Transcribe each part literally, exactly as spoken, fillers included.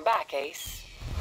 Welcome back, Ace.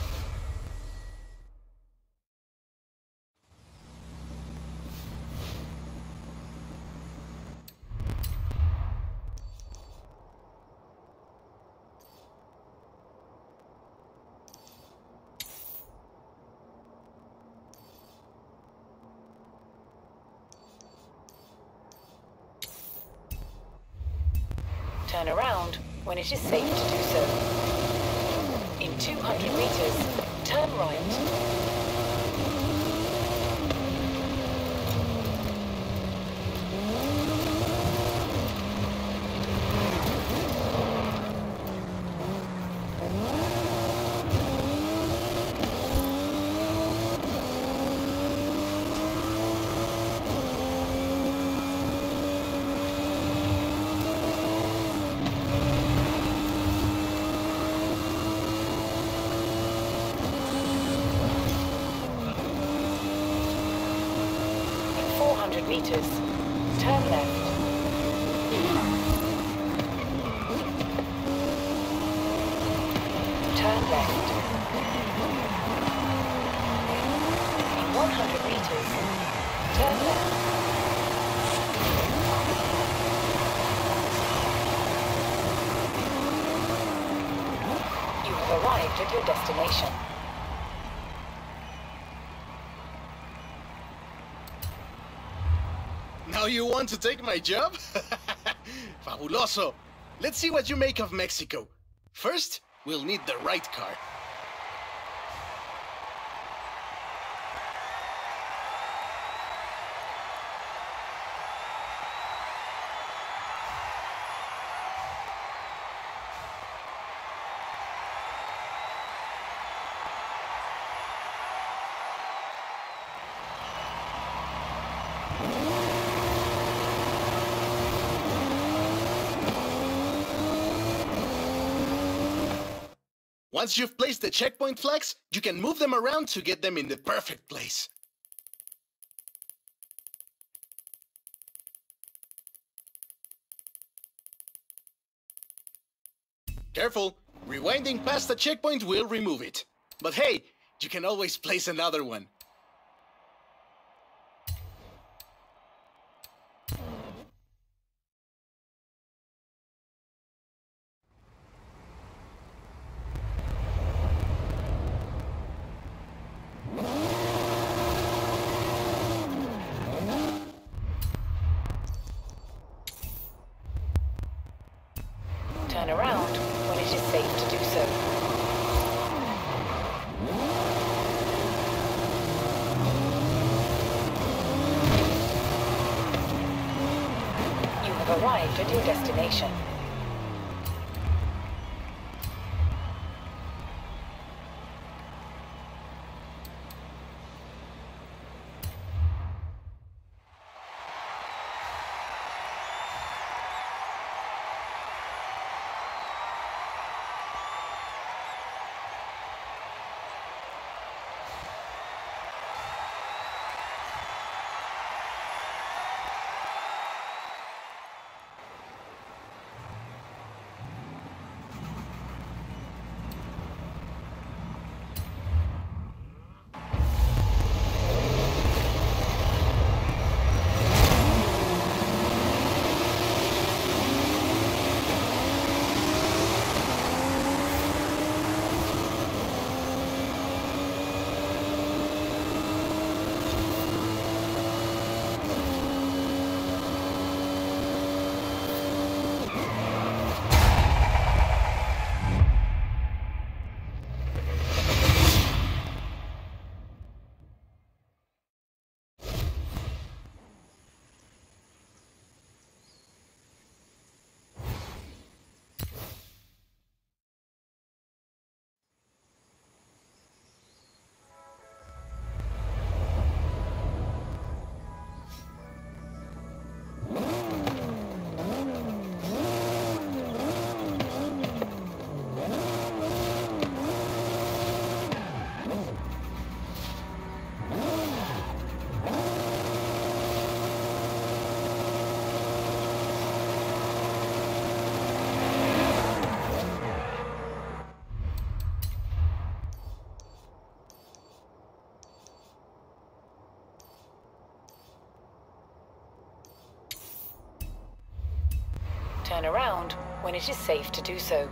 Turn around when it is safe to do so. In two hundred meters, turn right. four hundred meters, turn left. Turn left. In one hundred meters, turn left. You have arrived at your destination. Now you want to take my job? Fabuloso! Let's see what you make of Mexico. First, we'll need the right car. Once you've placed the checkpoint flags, you can move them around to get them in the perfect place. Careful, rewinding past the checkpoint will remove it. But hey, you can always place another one. Turn around when it is safe to do so. You have arrived at your destination. Turn around when it is safe to do so.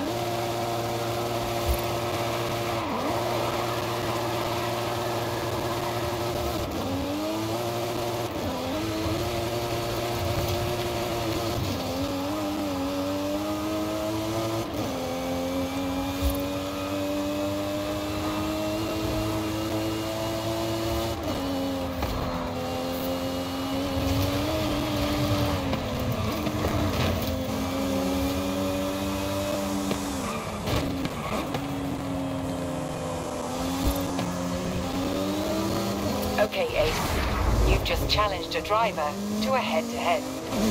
Okay, Ace. You've just challenged a driver to a head-to-head.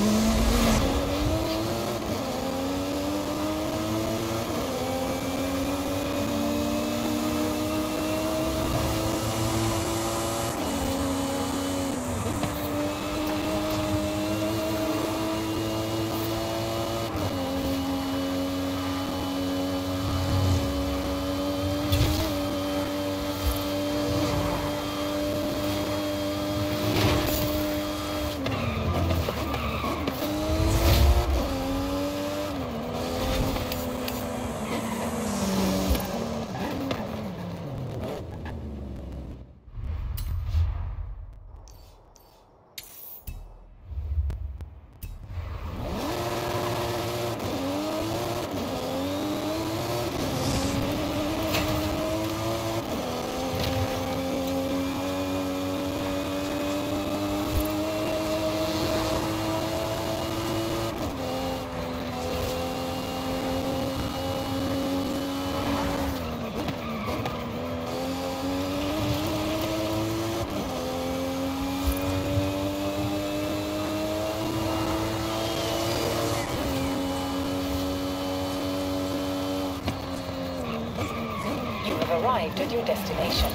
Arrived at your destination.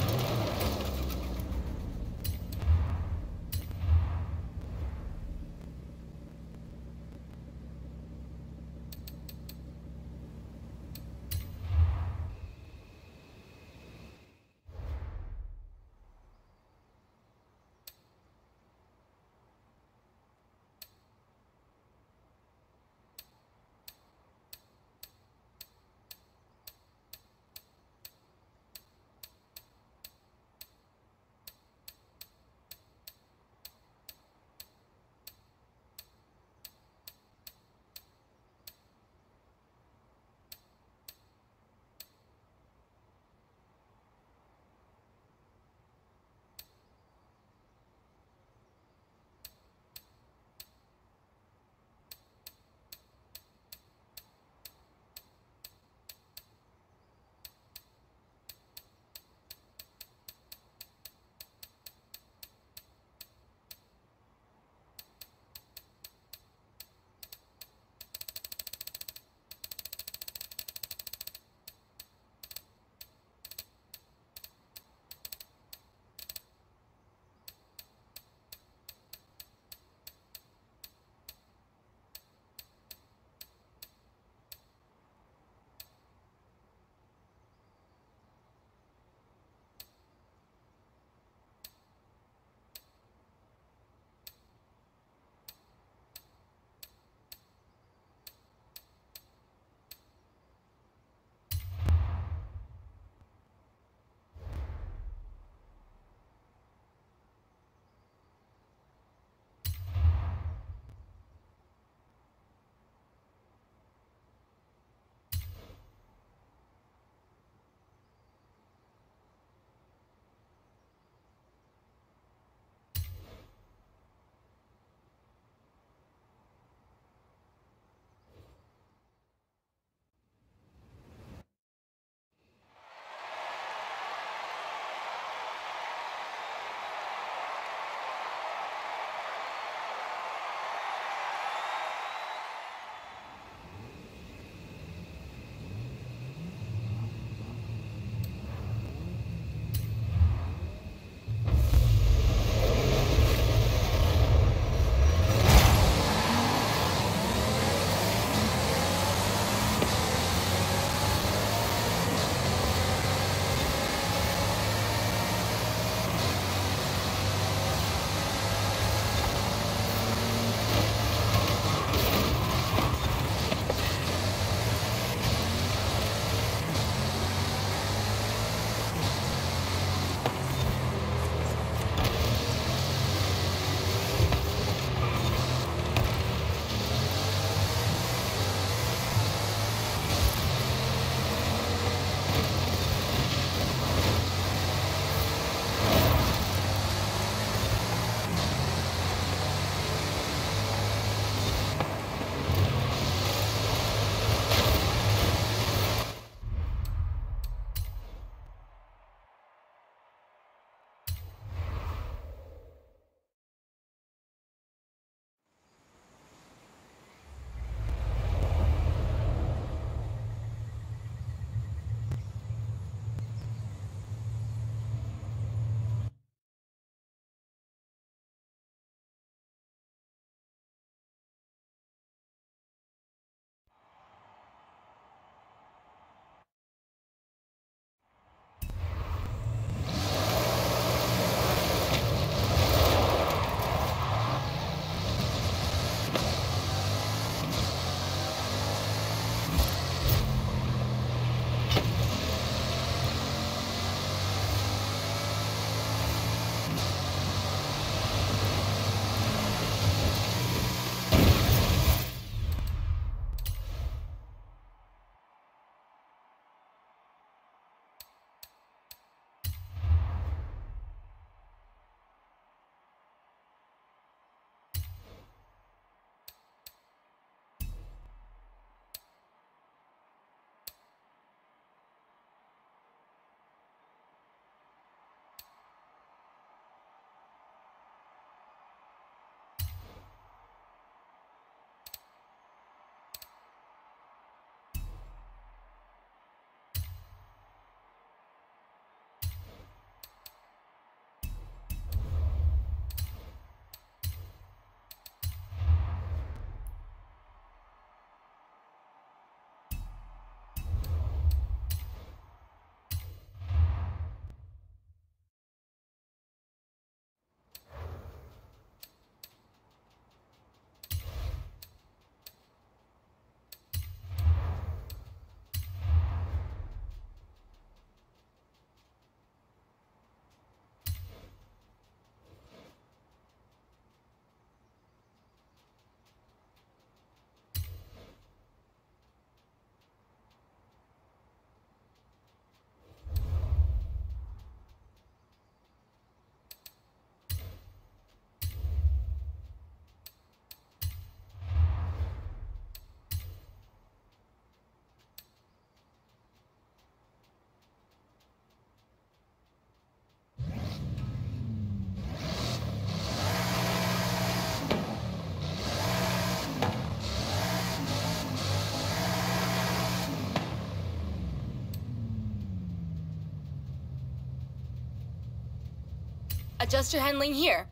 Adjust your handling here.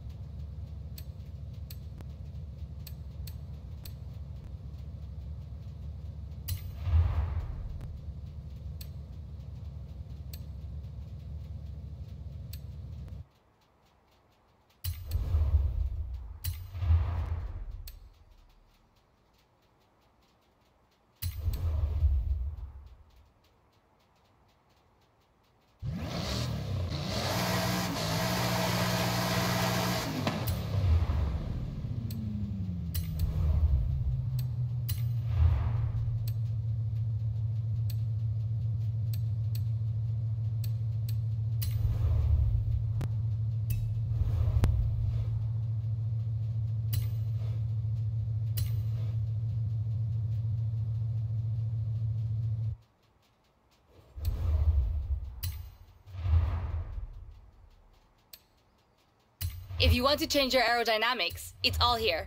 If you want to change your aerodynamics, it's all here.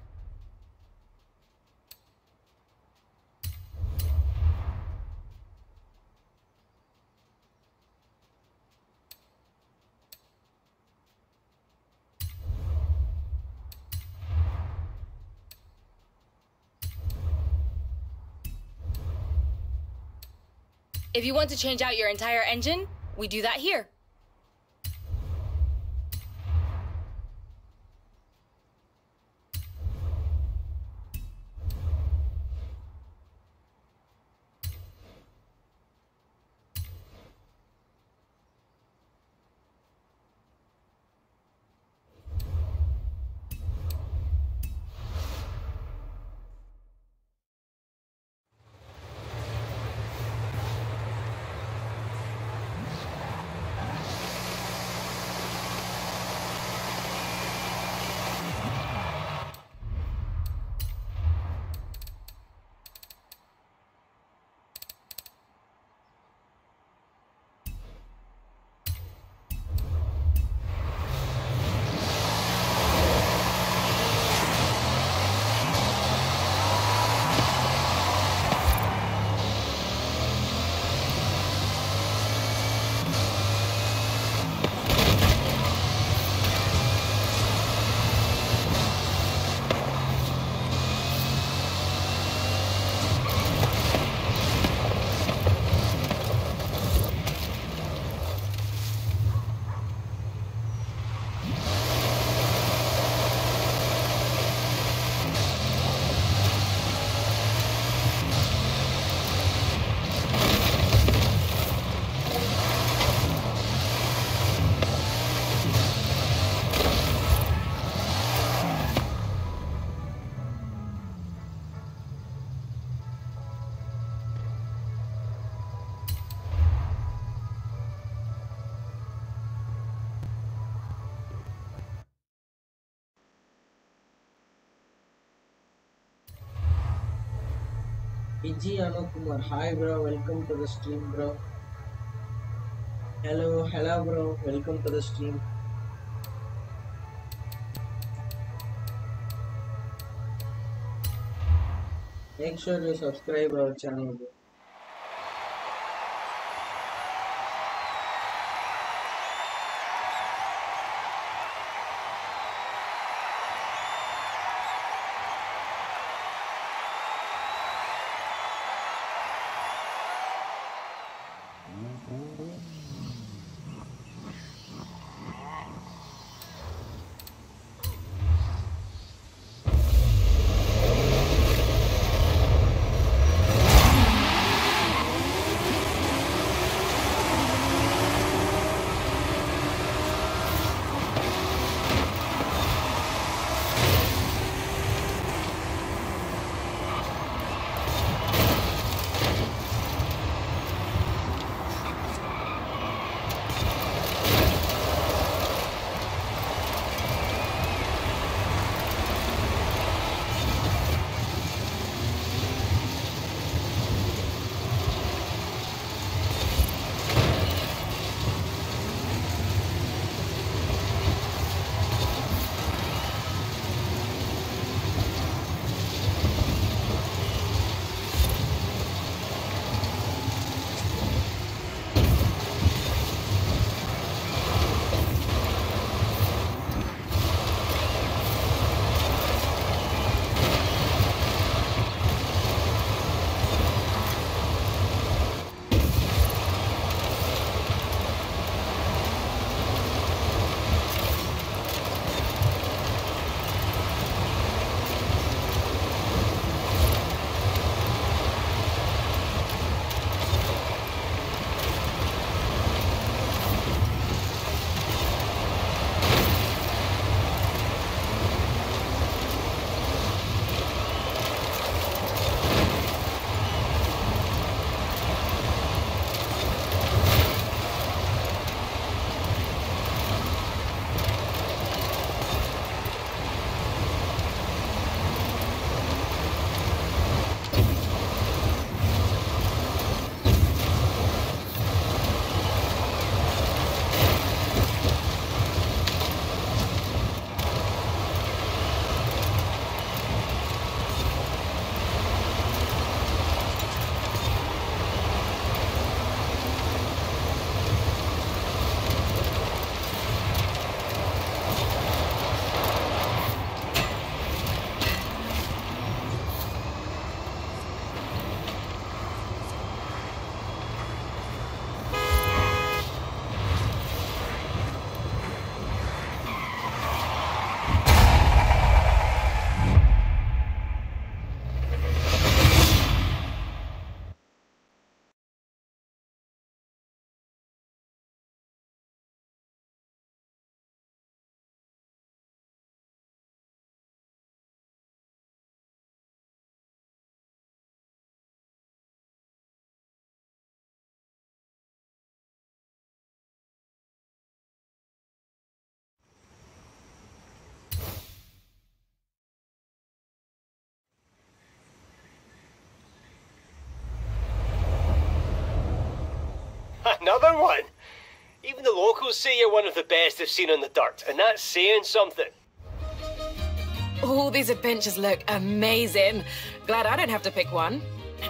If you want to change out your entire engine, we do that here. P G Anukumar, hi bro, welcome to the stream bro. Hello, hello bro, welcome to the stream. Make sure you subscribe our channel bro. Another one? Even the locals say you're one of the best they've seen on the dirt, and that's saying something. All these adventures look amazing. Glad I don't have to pick one.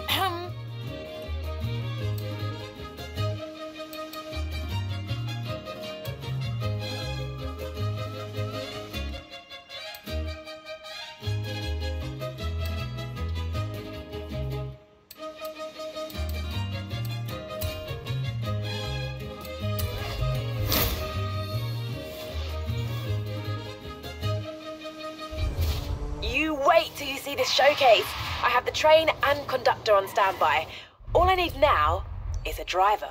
You wait till you see this showcase. I have the train and conductor on standby. All I need now is a driver.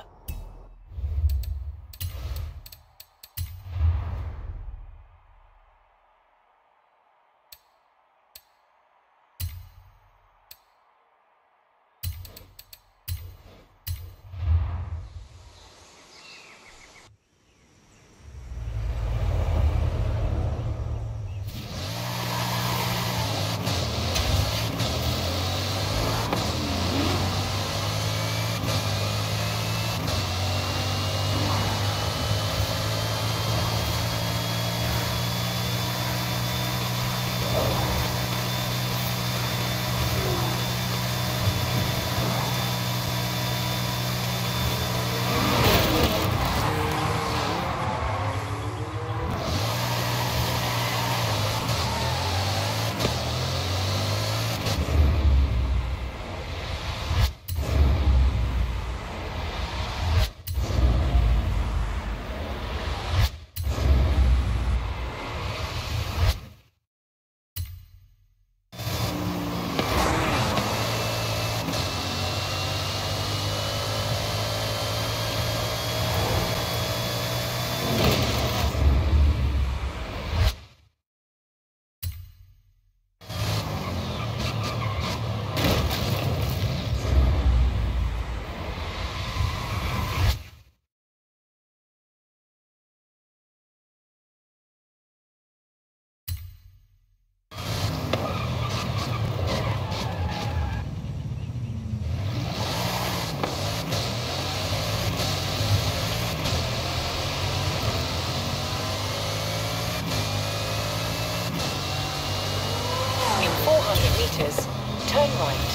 meters, turn right.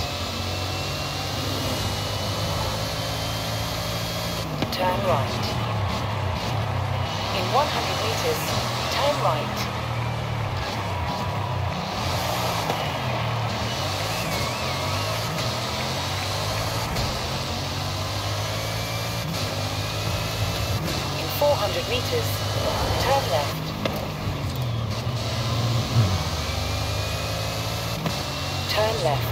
Turn right. In one hundred meters, turn right. In four hundred meters, turn left. Turn left.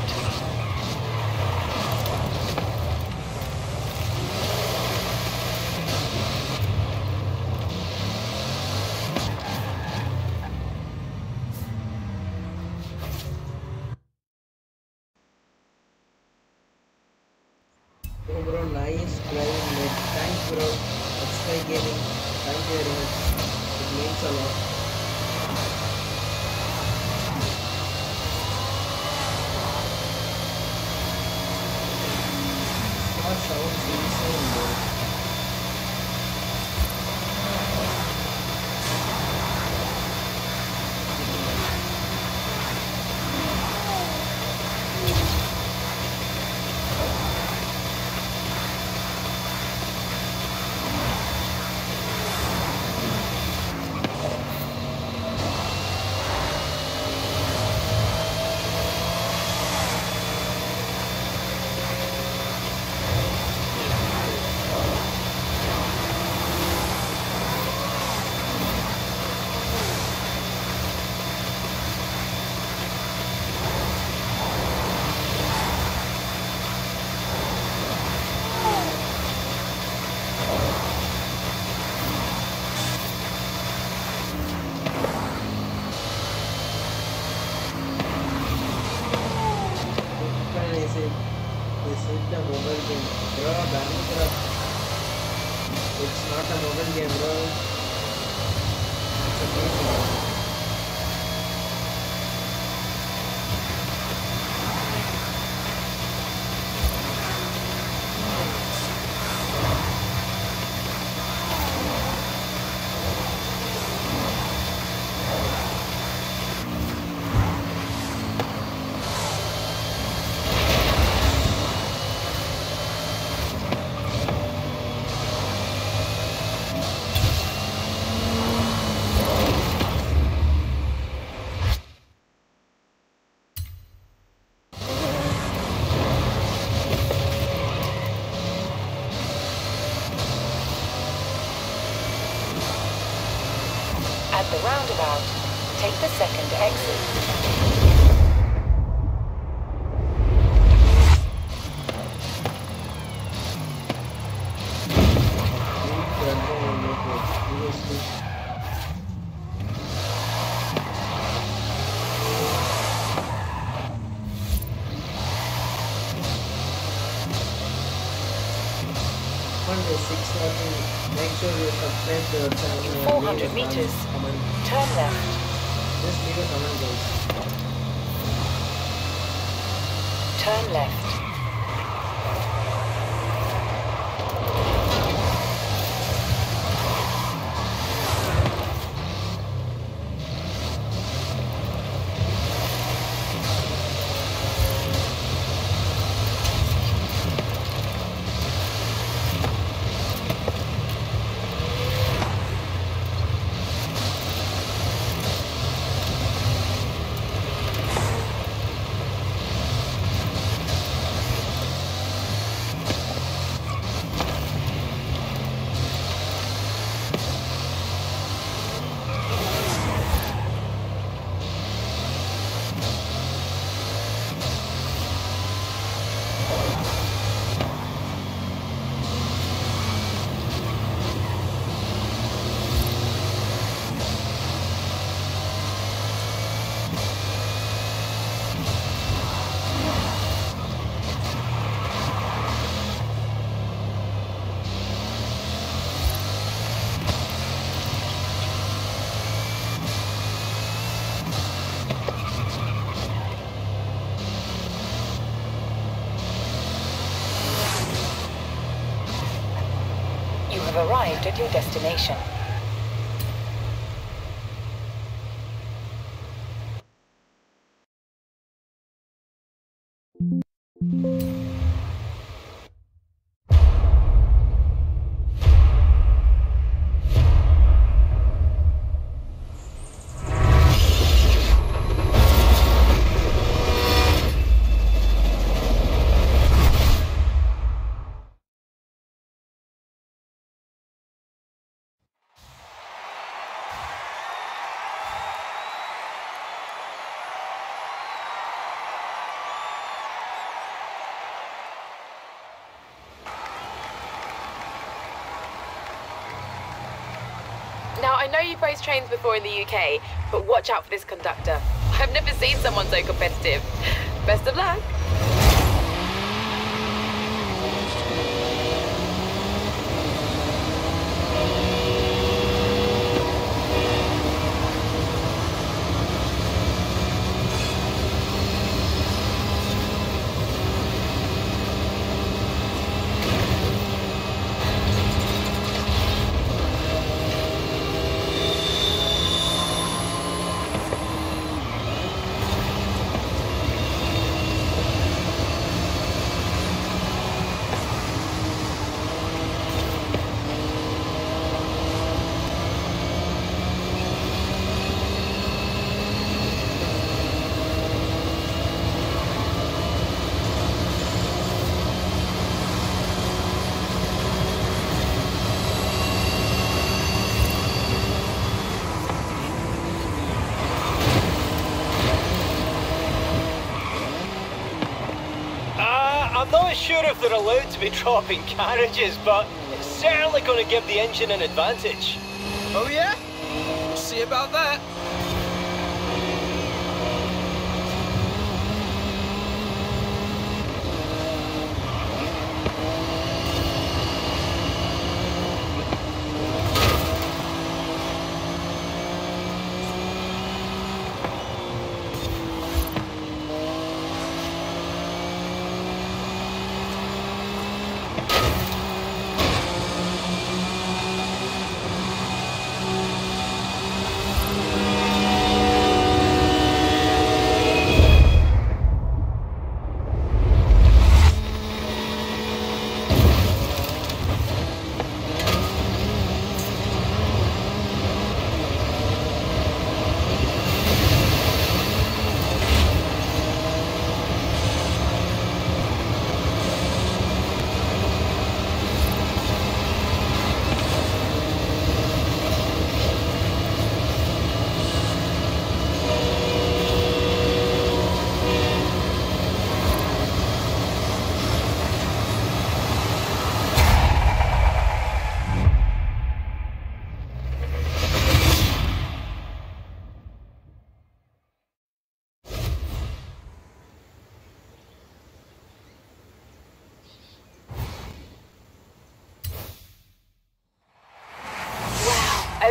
Oh bro, nice driving mate. Thanks bro. X Y Gaming. Thank you very much. It means a lot. Car sounds insane bro. Is it, is it a mobile game? Bro, Bangalore. It's not a mobile game, bro. It's a game. Take the second exit. Make sure you subscribe to the channel. four hundred meters. Turn left. Just leave a comment, guys. Turn left. You have arrived at your destination. Now, I know you've raced trains before in the U K, but watch out for this conductor. I've never seen someone so competitive. Best of luck. I'm not sure if they're allowed to be dropping carriages, but it's certainly going to give the engine an advantage. Oh yeah? We'll see about that.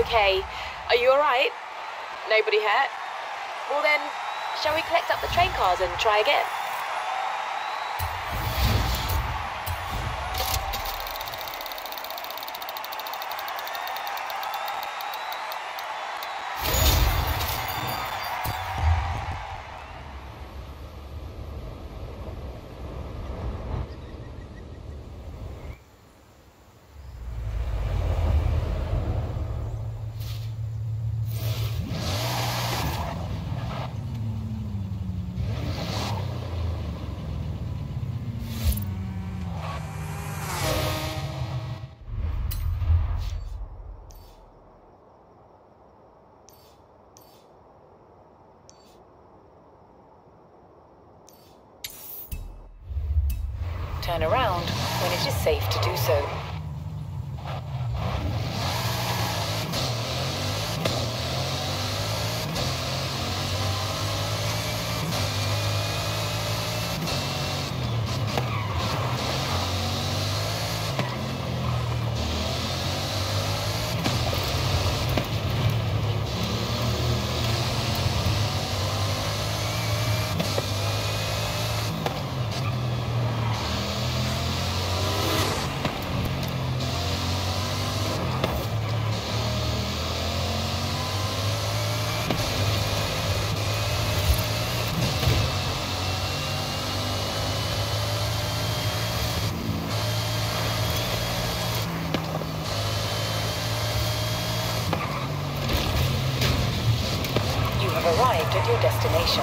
okay. Are you alright? Nobody hurt? Well then, shall we collect up the train cars and try again? Turn around when it is safe to do so. Arrived at your destination.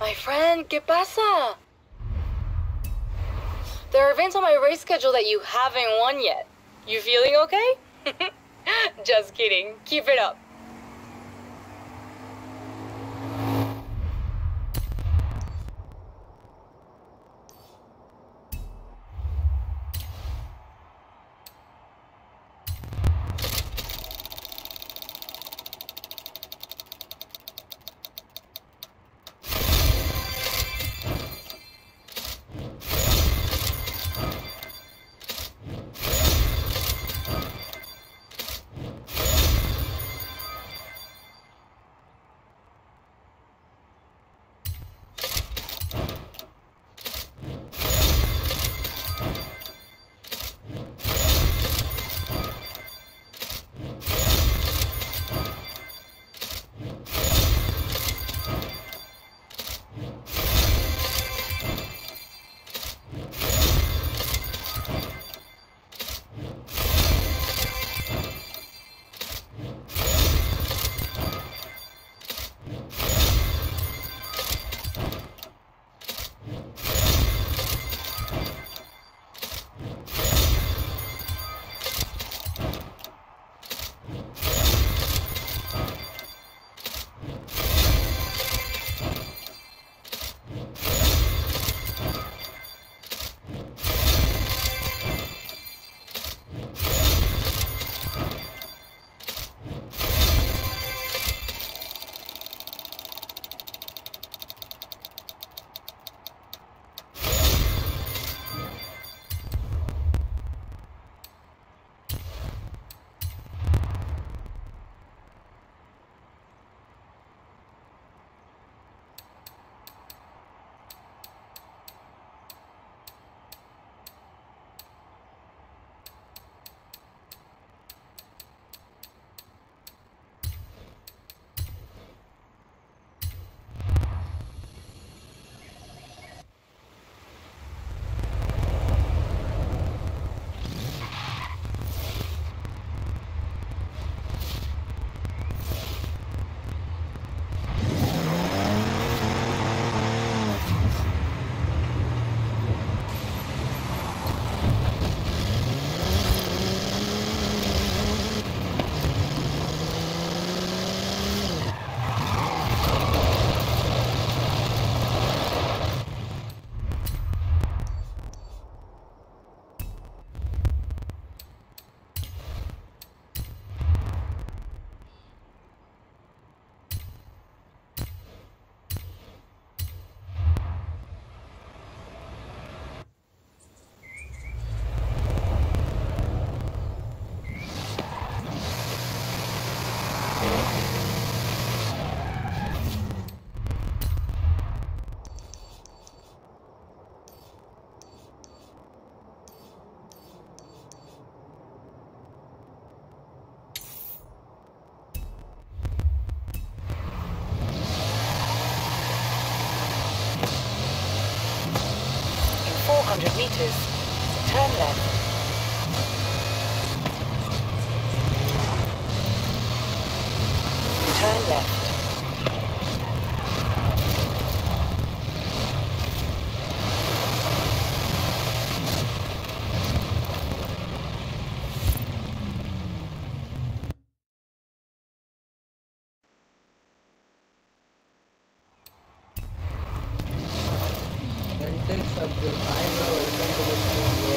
My friend, ¿qué pasa? There are events on my race schedule that you haven't won yet. You feeling okay? Just kidding. Keep it up. four hundred meters, turn left. Turn left. Context of the final welcome to the studio.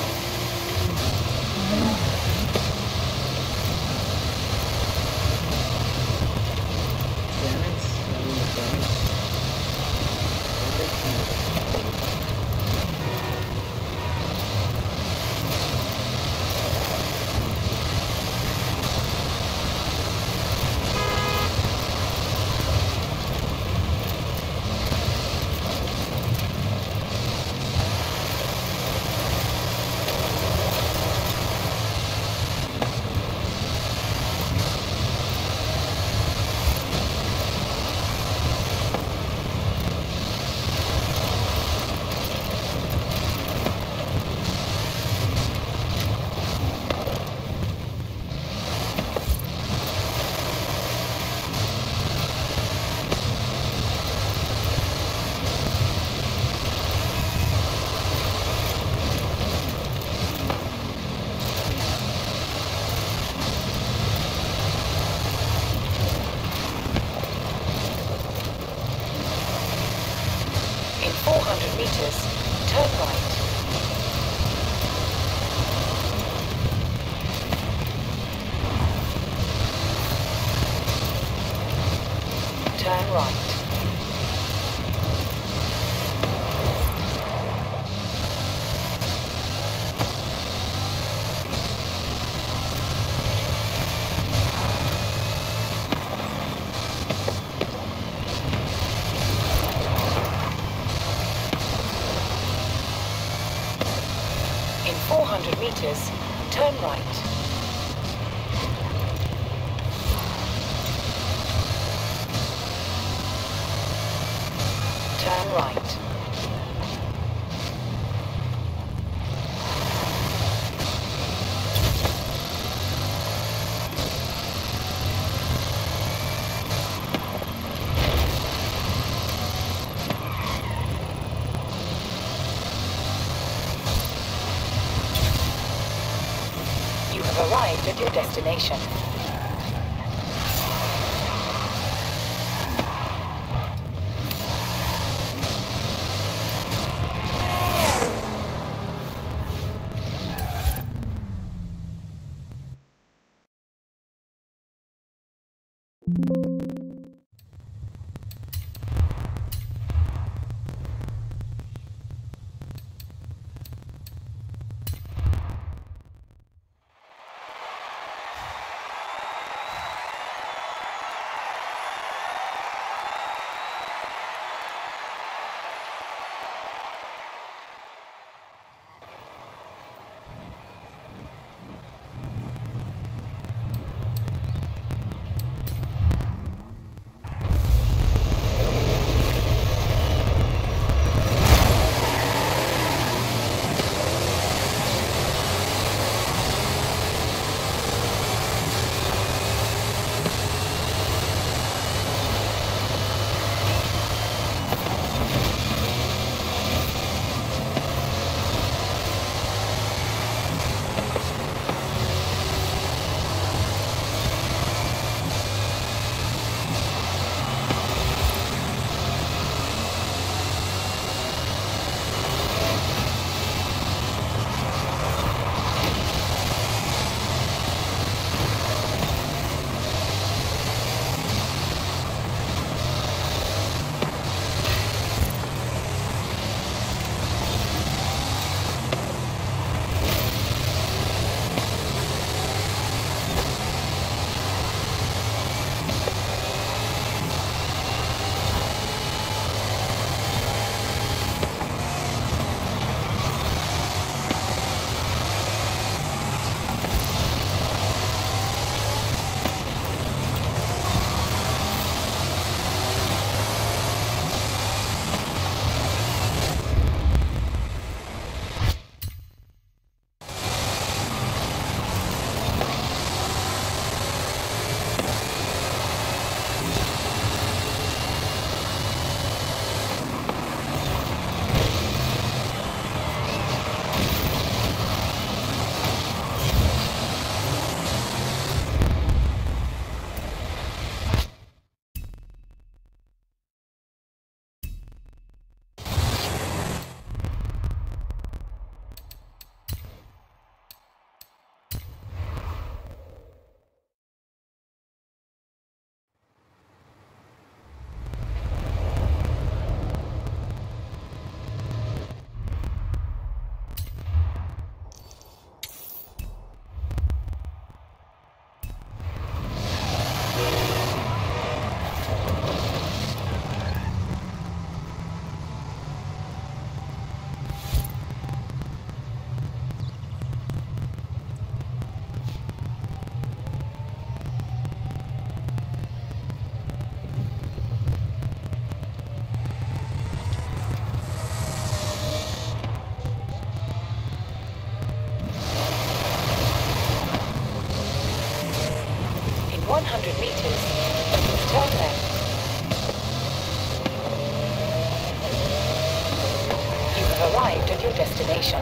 turn right. In four hundred meters, turn right. Turn right. You have arrived at your destination. one hundred meters, turn left. You have arrived at your destination.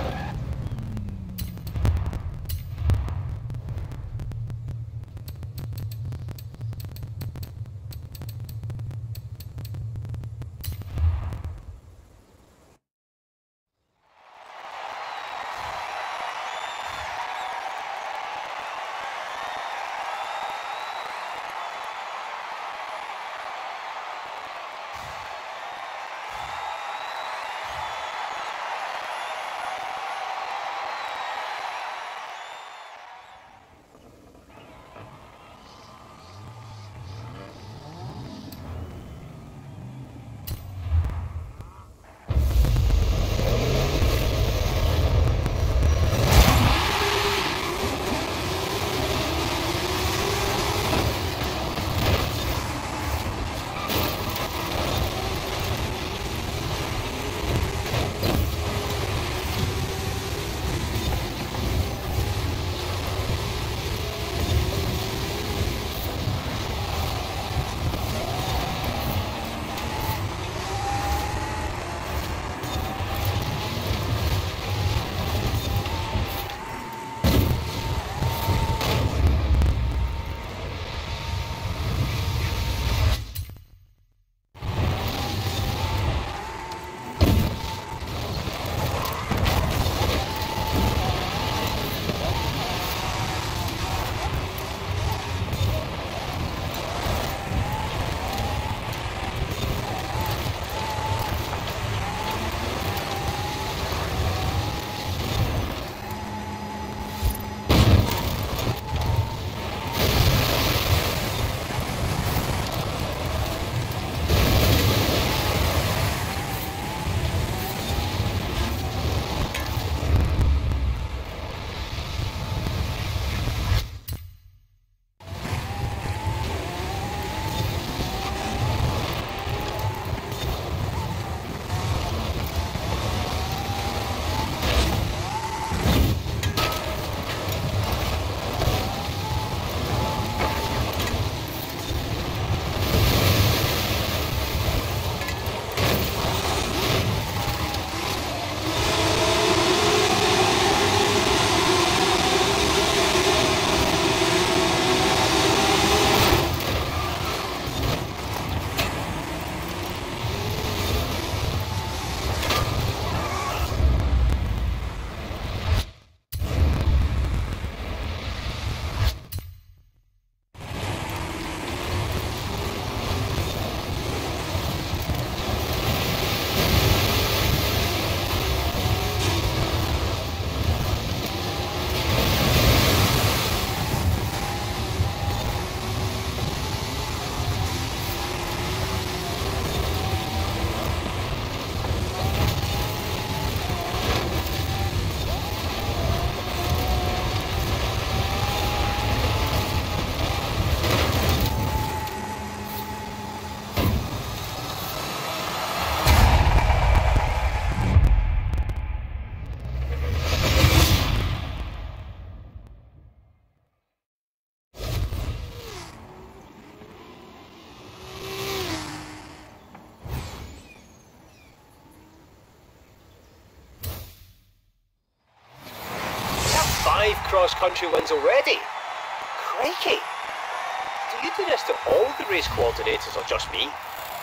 five cross-country wins already. Crikey! Do you do this to all the race coordinators or just me?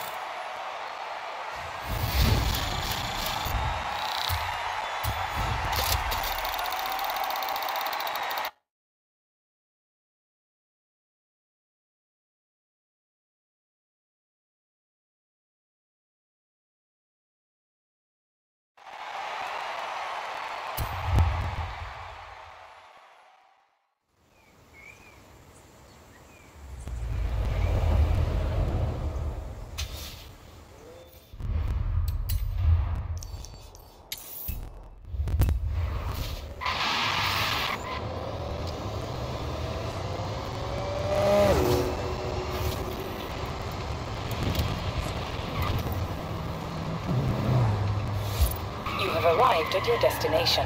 Arrived at your destination.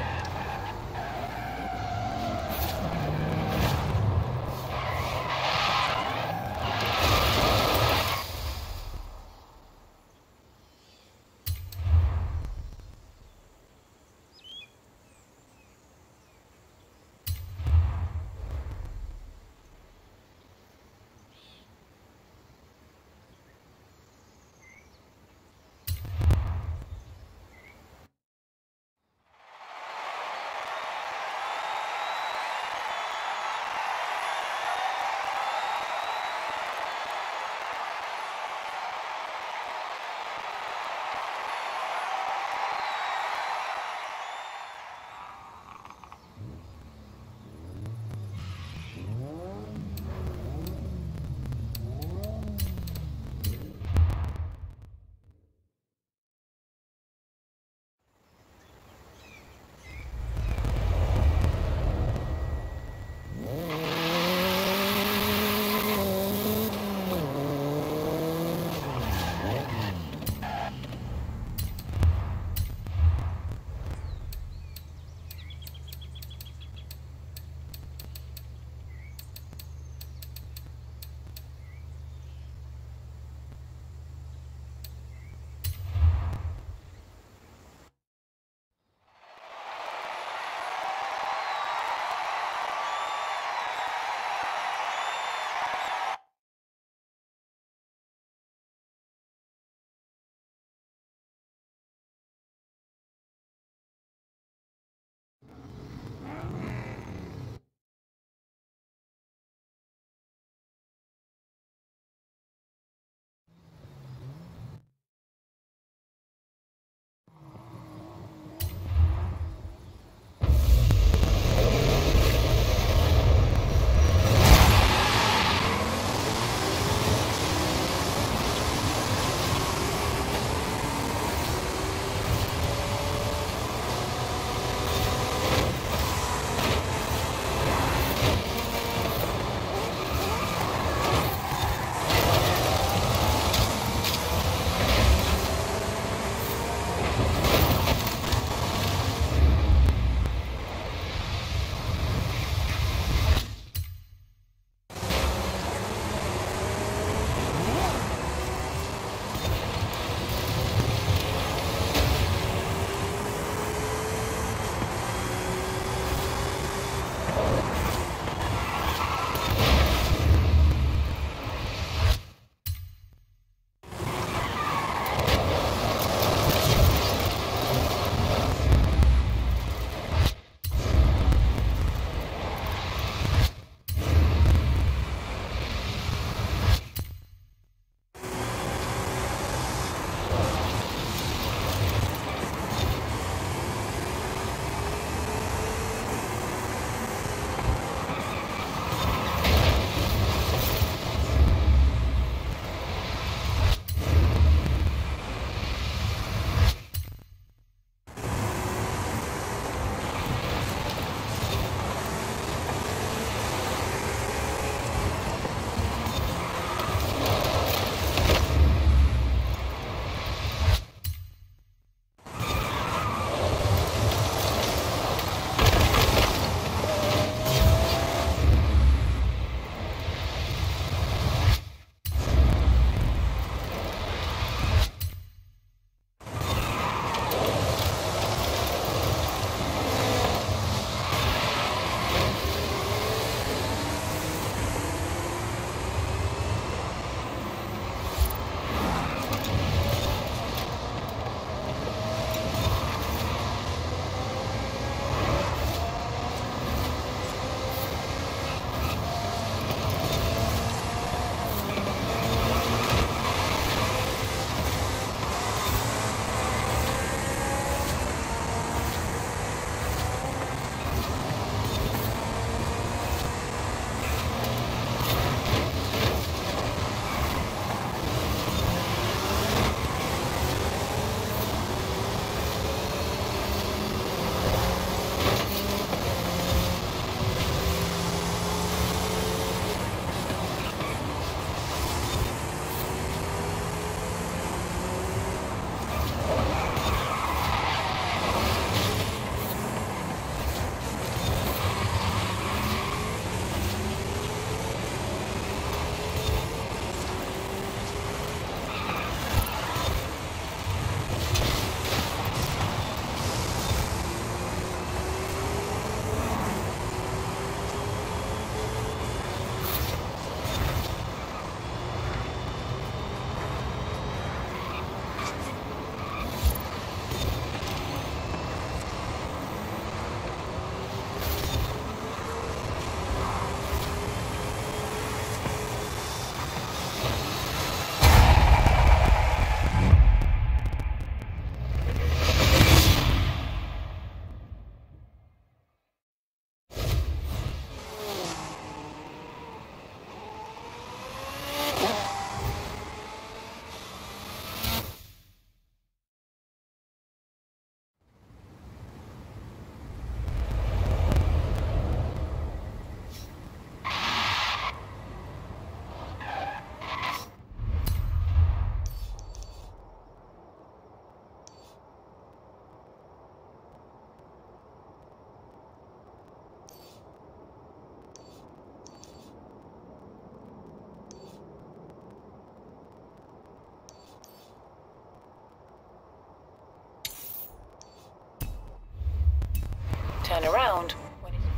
Turn around when it...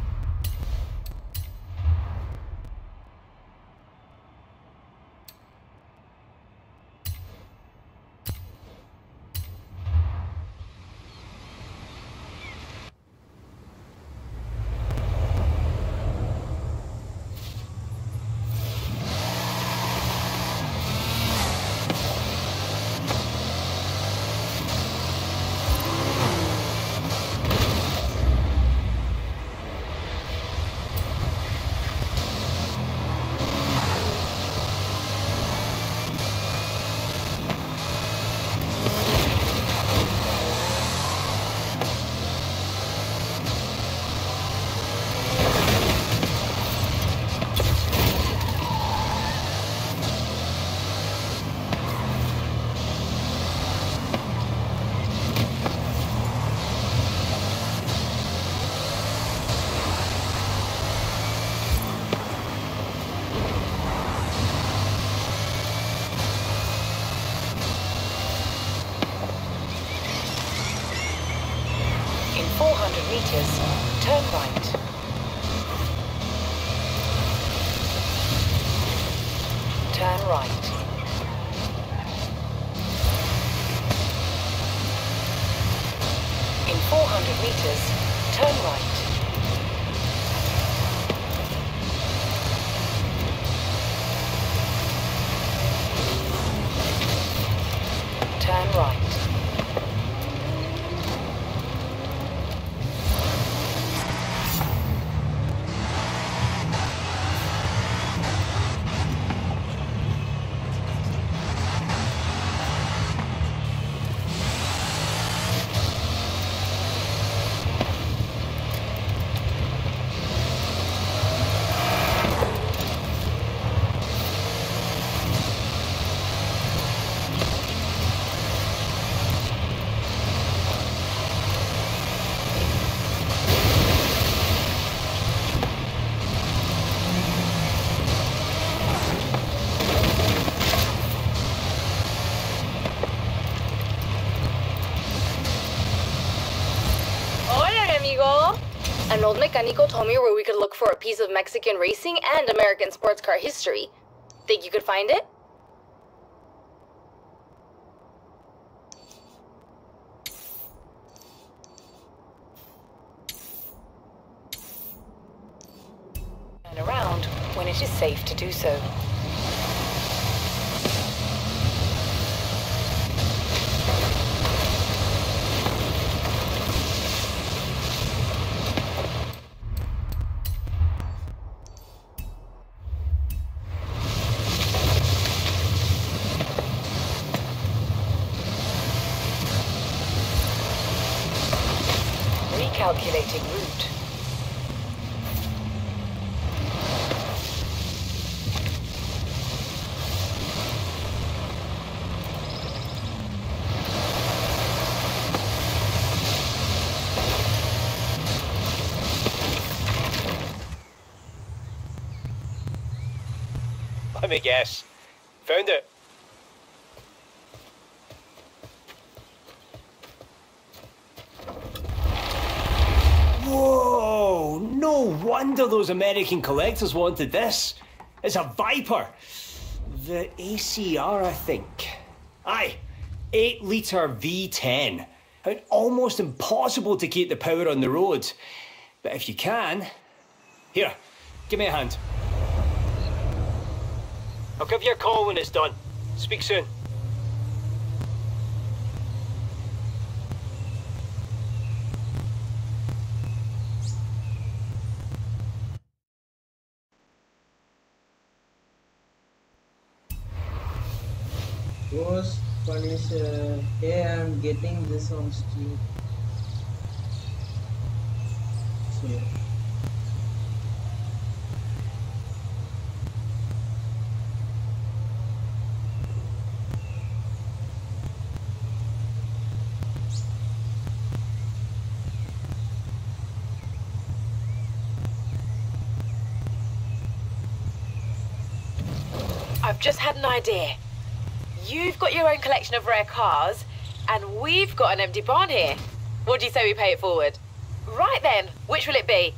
four hundred meters, turn right. Turn right. In four hundred meters, turn right. Turn right. An old mecánico told me where we could look for a piece of Mexican racing and American sports car history. Think you could find it? Turn around when it is safe to do so. Recalculating route. Let me guess. Found it. Whoa! No wonder those American collectors wanted this. It's a Viper. The A C R, I think. Aye, eight litre V ten. And almost impossible to keep the power on the road. But if you can... Here, give me a hand. I'll give you a call when it's done. Speak soon. Most fun is, uh, hey, I'm getting this on Steam. So, I've just had an idea. You've got your own collection of rare cars, and we've got an empty barn here. What do you say we pay it forward? Right then, which will it be?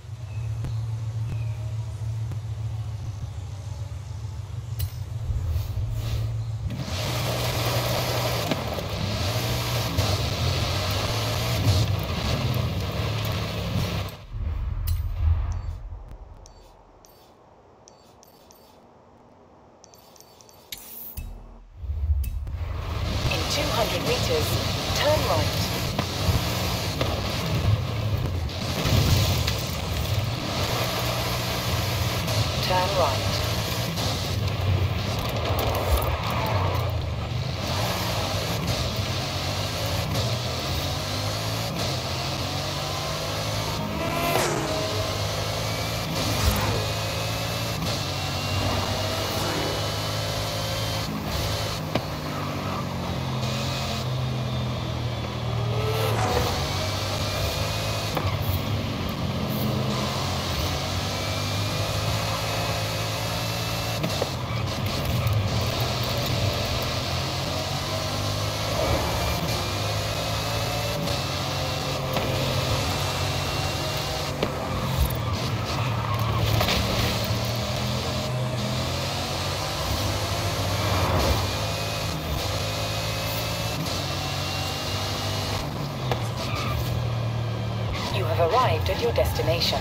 two hundred meters, turn right. Turn right. You have arrived at your destination.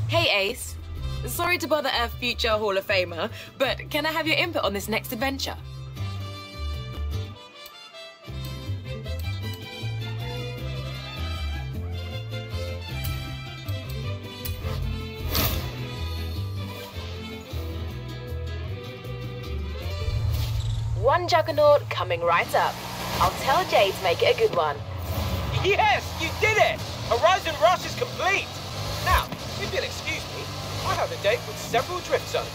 Hey, Ace. Sorry to bother a future Hall of Famer, but can I have your input on this next adventure? One Juggernaut coming right up. I'll tell Jay to make it a good one. Yes, you did it! Horizon Rush is complete! Now, if you'll excuse me, I have a date with several drift zones.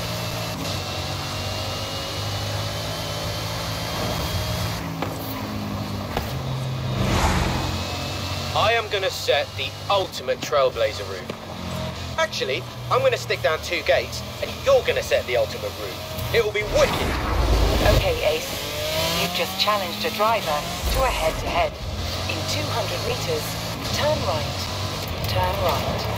I am gonna set the ultimate Trailblazer route. Actually, I'm gonna stick down two gates, and you're gonna set the ultimate route. It will be wicked. Okay, Ace. You've just challenged a driver to a head-to-head. In two hundred meters, turn right. Turn right.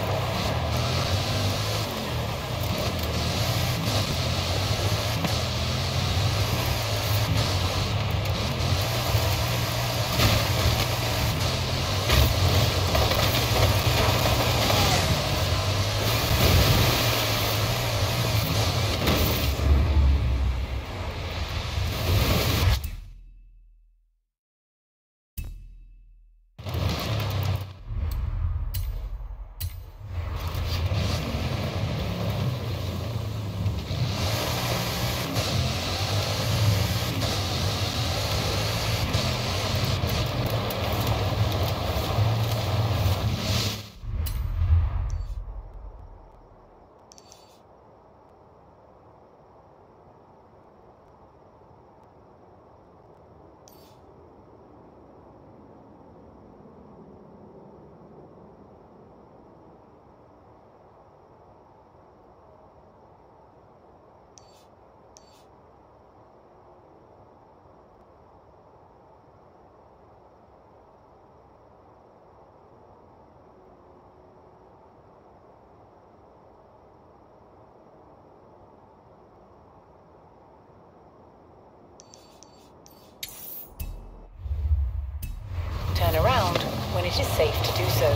Turn around when it is safe to do so.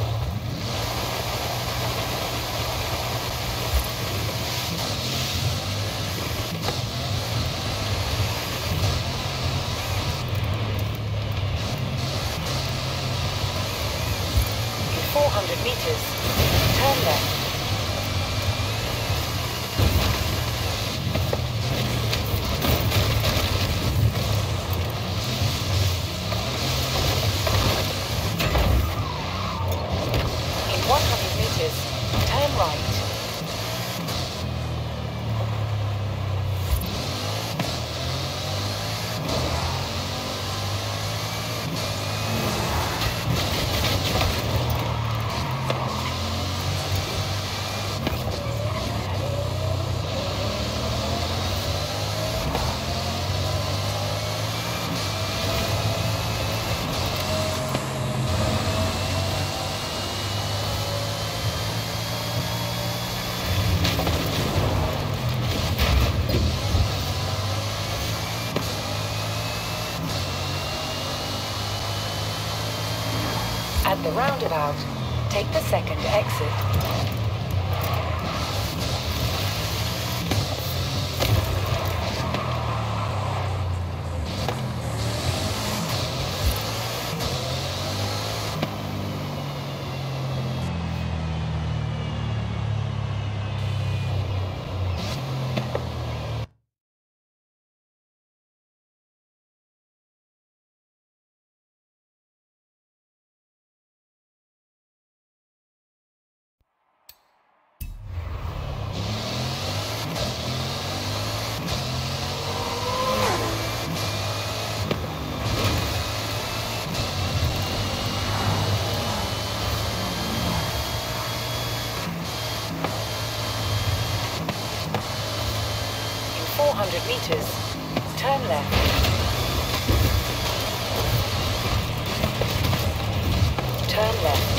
In four hundred meters, turn left. one hundred meters, turn right. At the roundabout, take the second exit. four hundred meters, turn left. Turn left.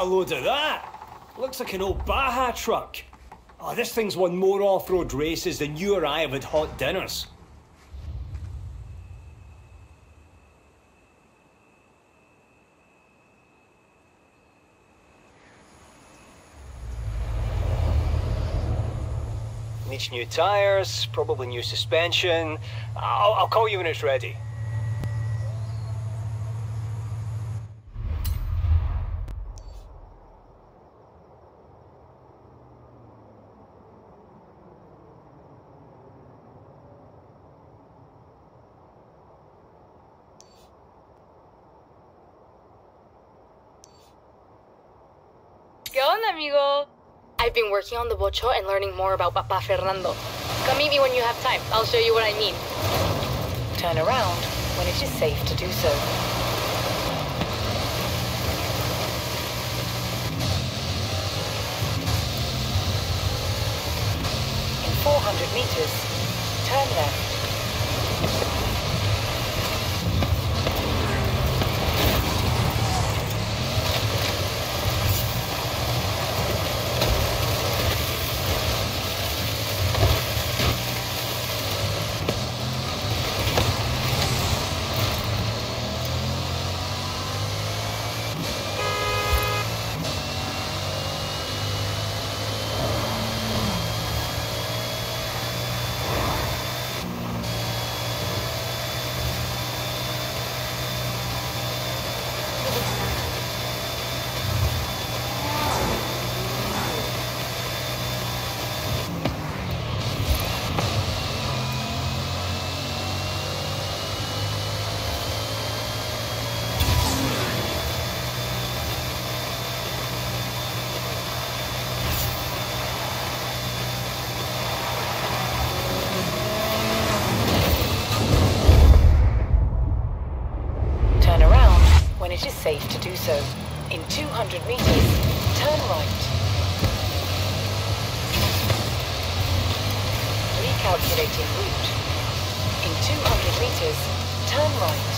load of that. Looks like an old Baja truck. Oh, this thing's won more off-road races than you or I have had hot dinners. Needs new tyres, probably new suspension. I'll, I'll call you when it's ready. ¿Qué onda, amigo? I've been working on the bocho and learning more about Papa Fernando. Come meet me when you have time. I'll show you what I mean. Turn around when it is safe to do so. In four hundred meters, turn left. It is safe to do so. In two hundred meters, turn right. Recalculating route. In two hundred meters, turn right.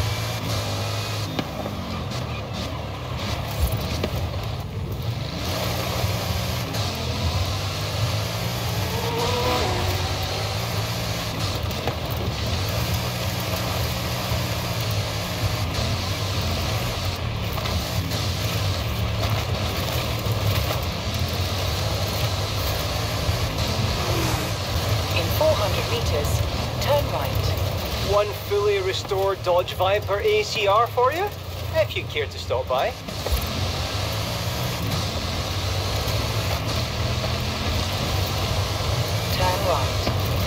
Meters, turn right. One fully restored Dodge Viper A C R for you, if you'd care to stop by. Turn right.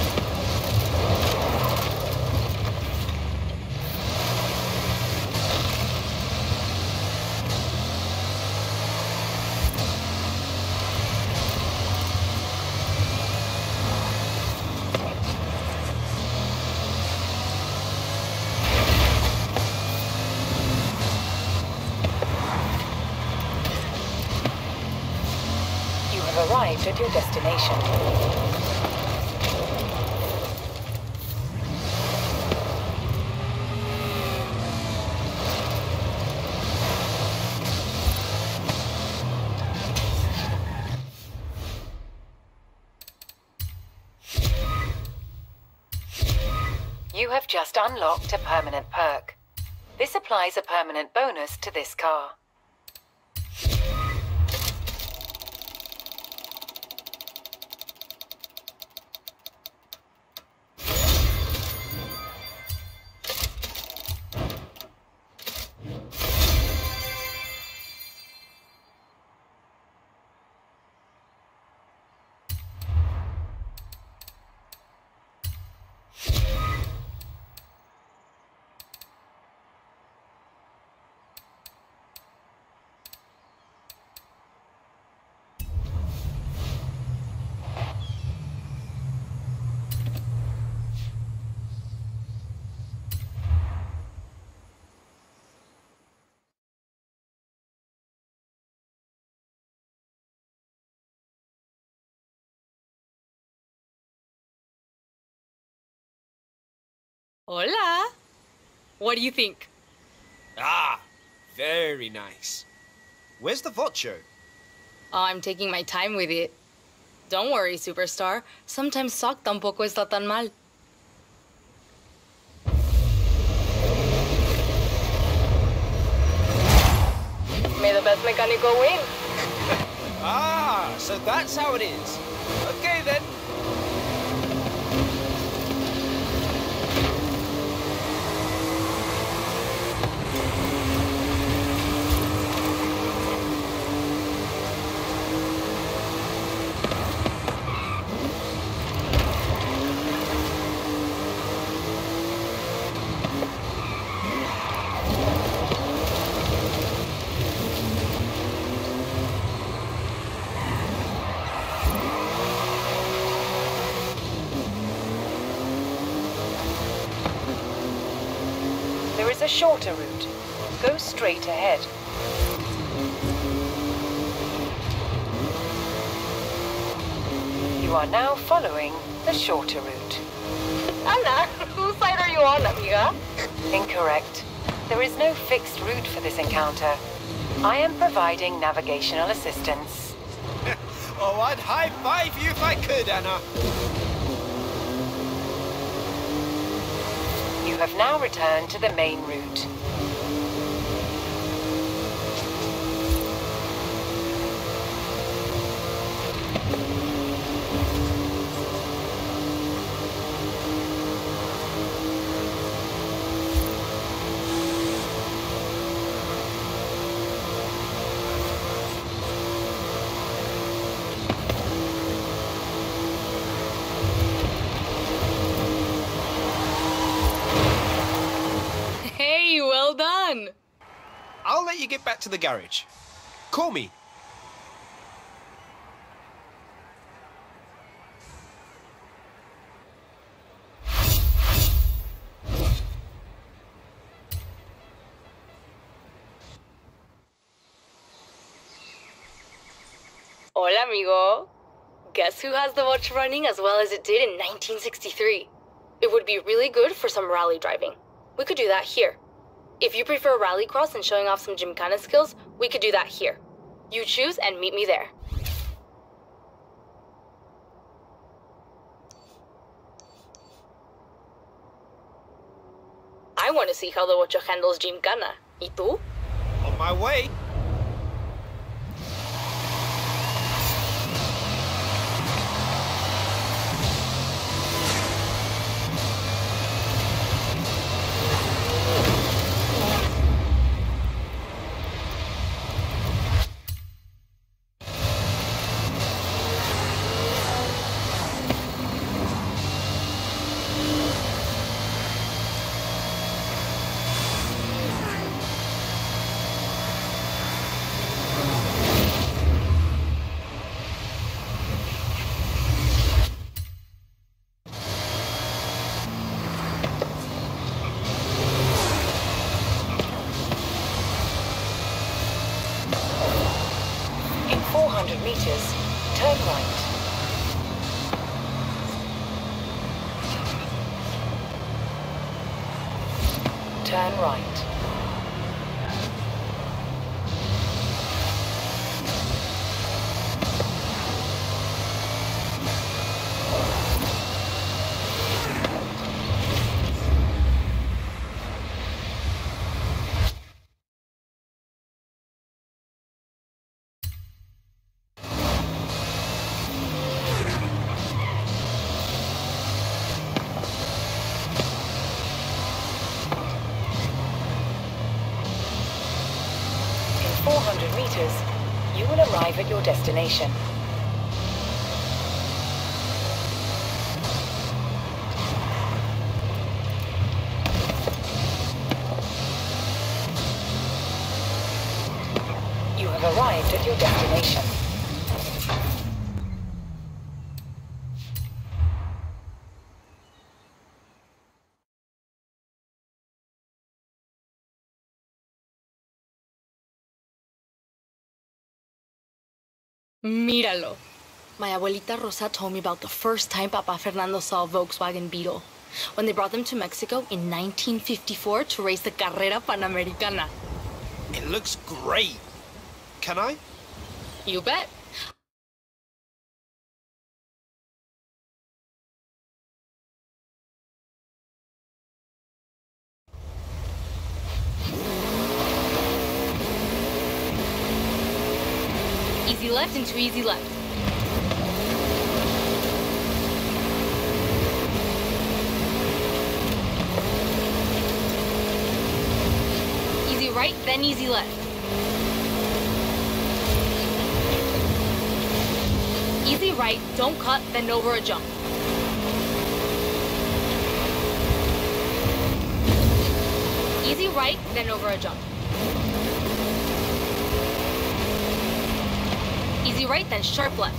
Arrived at your destination. You have just unlocked a permanent perk. This applies a permanent bonus to this car. Hola. What do you think? Ah, very nice. Where's the Vocho? Oh, I'm taking my time with it. Don't worry, superstar. Sometimes sock tampoco está tan mal. May the best mecánico win. Ah, so that's how it is. Okay, then. There is a shorter route. Go straight ahead. You are now following the shorter route. Anna, whose side are you on, amiga? Incorrect. There is no fixed route for this encounter. I am providing navigational assistance. Oh, I'd high-five you if I could, Anna. You have now returned to the main route. Hey, well done. I'll let you get back to the garage. Call me. Hola, amigo. Guess who has the watch running as well as it did in nineteen sixty-three? It would be really good for some rally driving. We could do that here. If you prefer rallycross and showing off some gymkhana skills, we could do that here. You choose and meet me there. I want to see how the Ocho handles gymkhana. ¿Y tú? On my way. four hundred meters, turn right. Turn right. four hundred meters, you will arrive at your destination. You have arrived at your destination. Míralo. My abuelita Rosa told me about the first time Papa Fernando saw a Volkswagen Beetle, when they brought them to Mexico in nineteen fifty-four to race the Carrera Panamericana. It looks great. Can I? You bet. Easy left into easy left. Easy right, then easy left. Easy right, don't cut, then over a jump. Easy right, then over a jump. Easy right, then sharp left.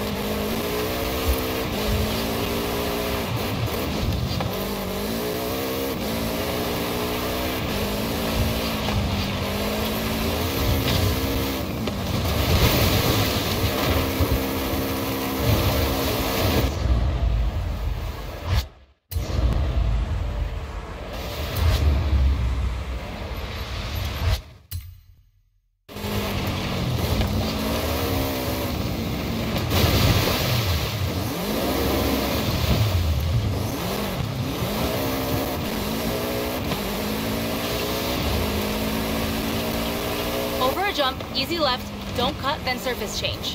Over a jump, easy left, don't cut, then surface change.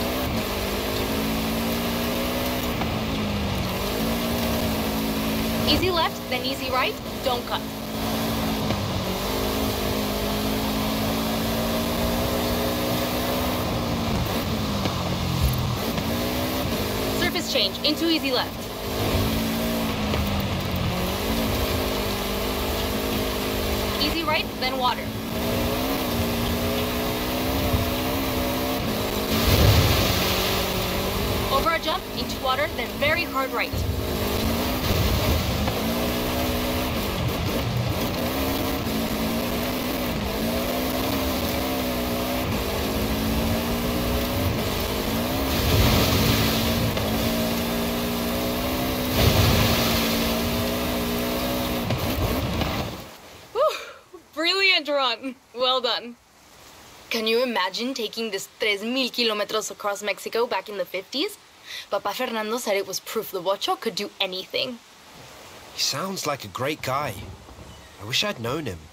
Easy left, then easy right, don't cut. Surface change, into easy left. Easy right, then water. Over a jump, into water, then very hard right. Whew, brilliant run. Well done. Can you imagine taking this tres mil kilometros across Mexico back in the fifties? Papa Fernando said it was proof the Ocho could do anything. He sounds like a great guy. I wish I'd known him.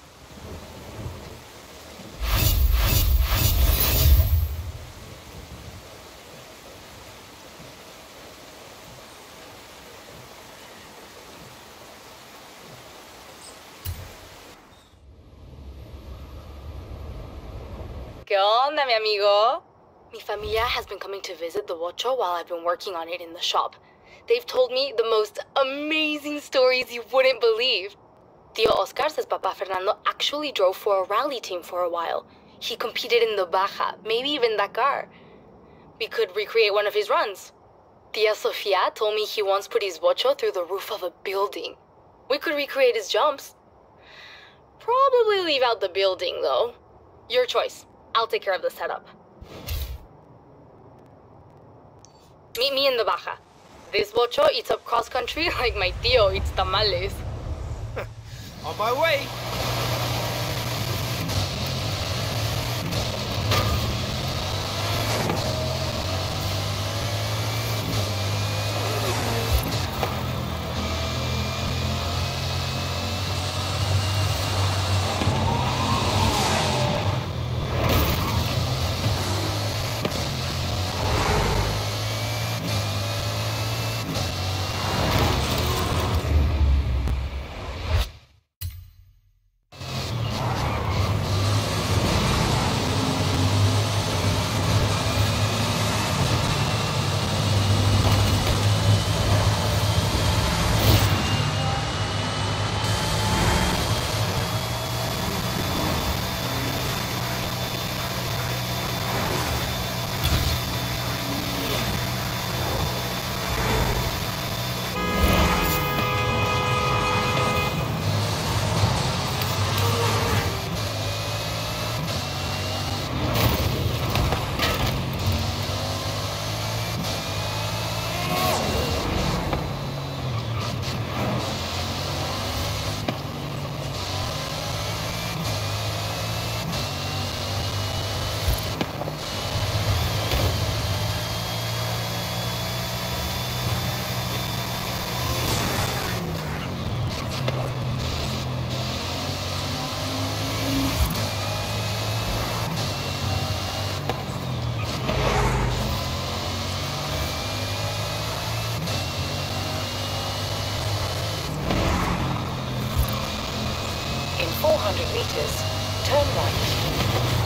¿Qué onda, mi amigo? Mi familia has been coming to visit the Ocho while I've been working on it in the shop. They've told me the most amazing stories you wouldn't believe. Tío Oscar says Papa Fernando actually drove for a rally team for a while. He competed in the Baja, maybe even Dakar. We could recreate one of his runs. Tia Sofia told me he once put his Ocho through the roof of a building. We could recreate his jumps. Probably leave out the building, though. Your choice. I'll take care of the setup. Meet me in the Baja. This Ocho eats up cross-country like my tío eats tamales. On my way! four hundred meters, turn right.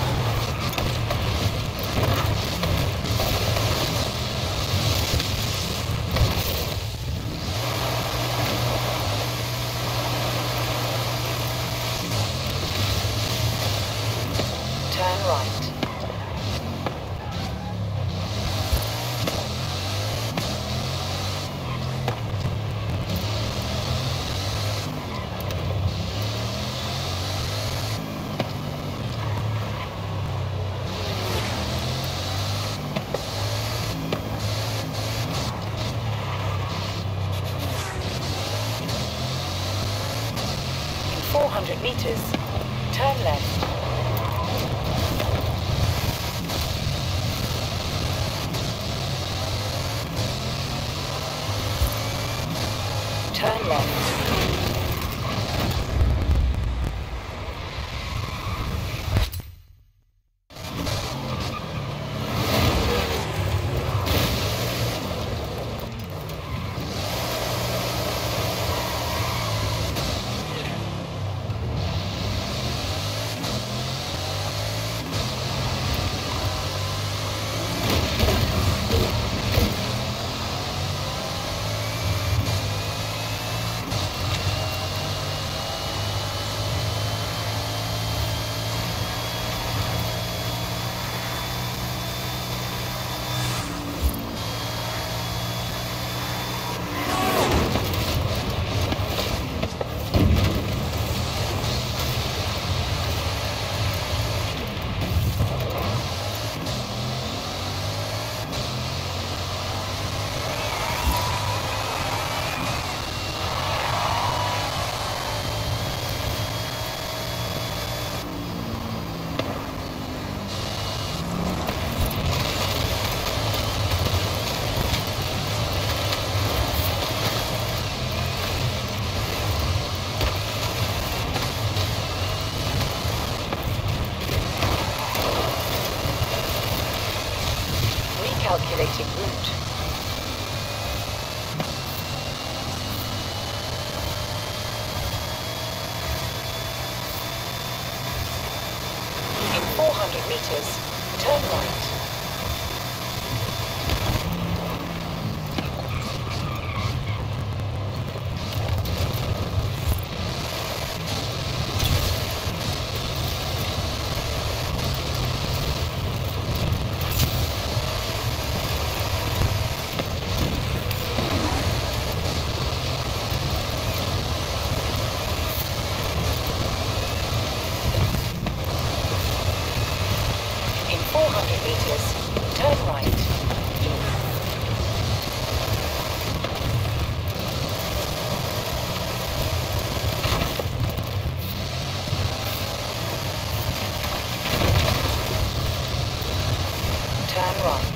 Turn right. In four hundred meters, turn left. Turn left. Recalculating route. In four hundred meters, turn right. four hundred meters, turn right. Turn right.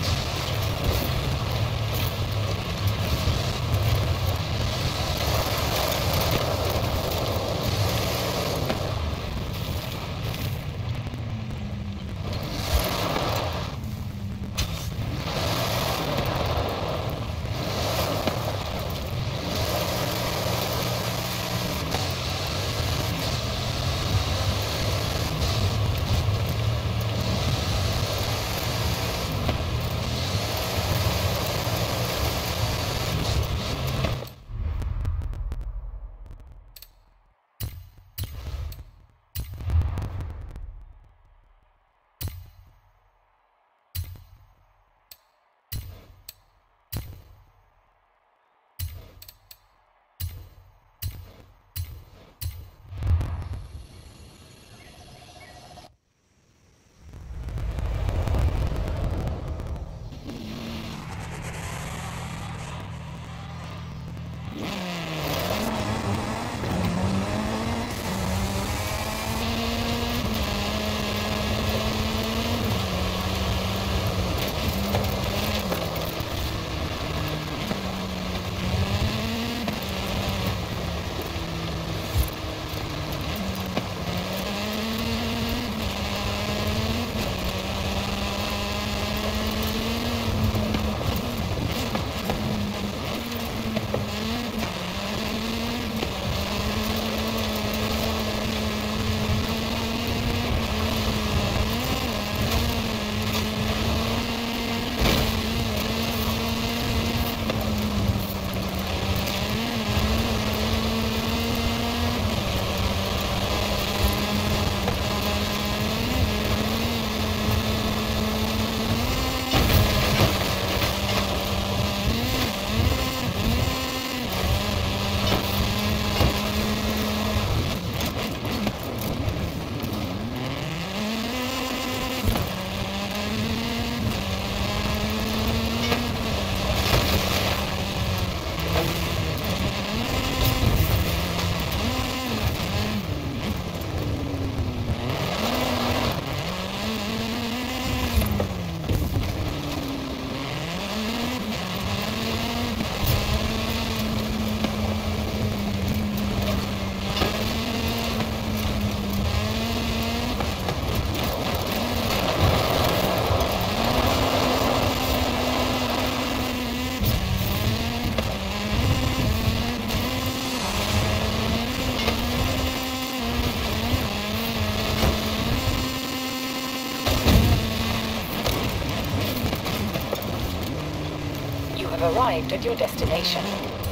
have arrived at your destination.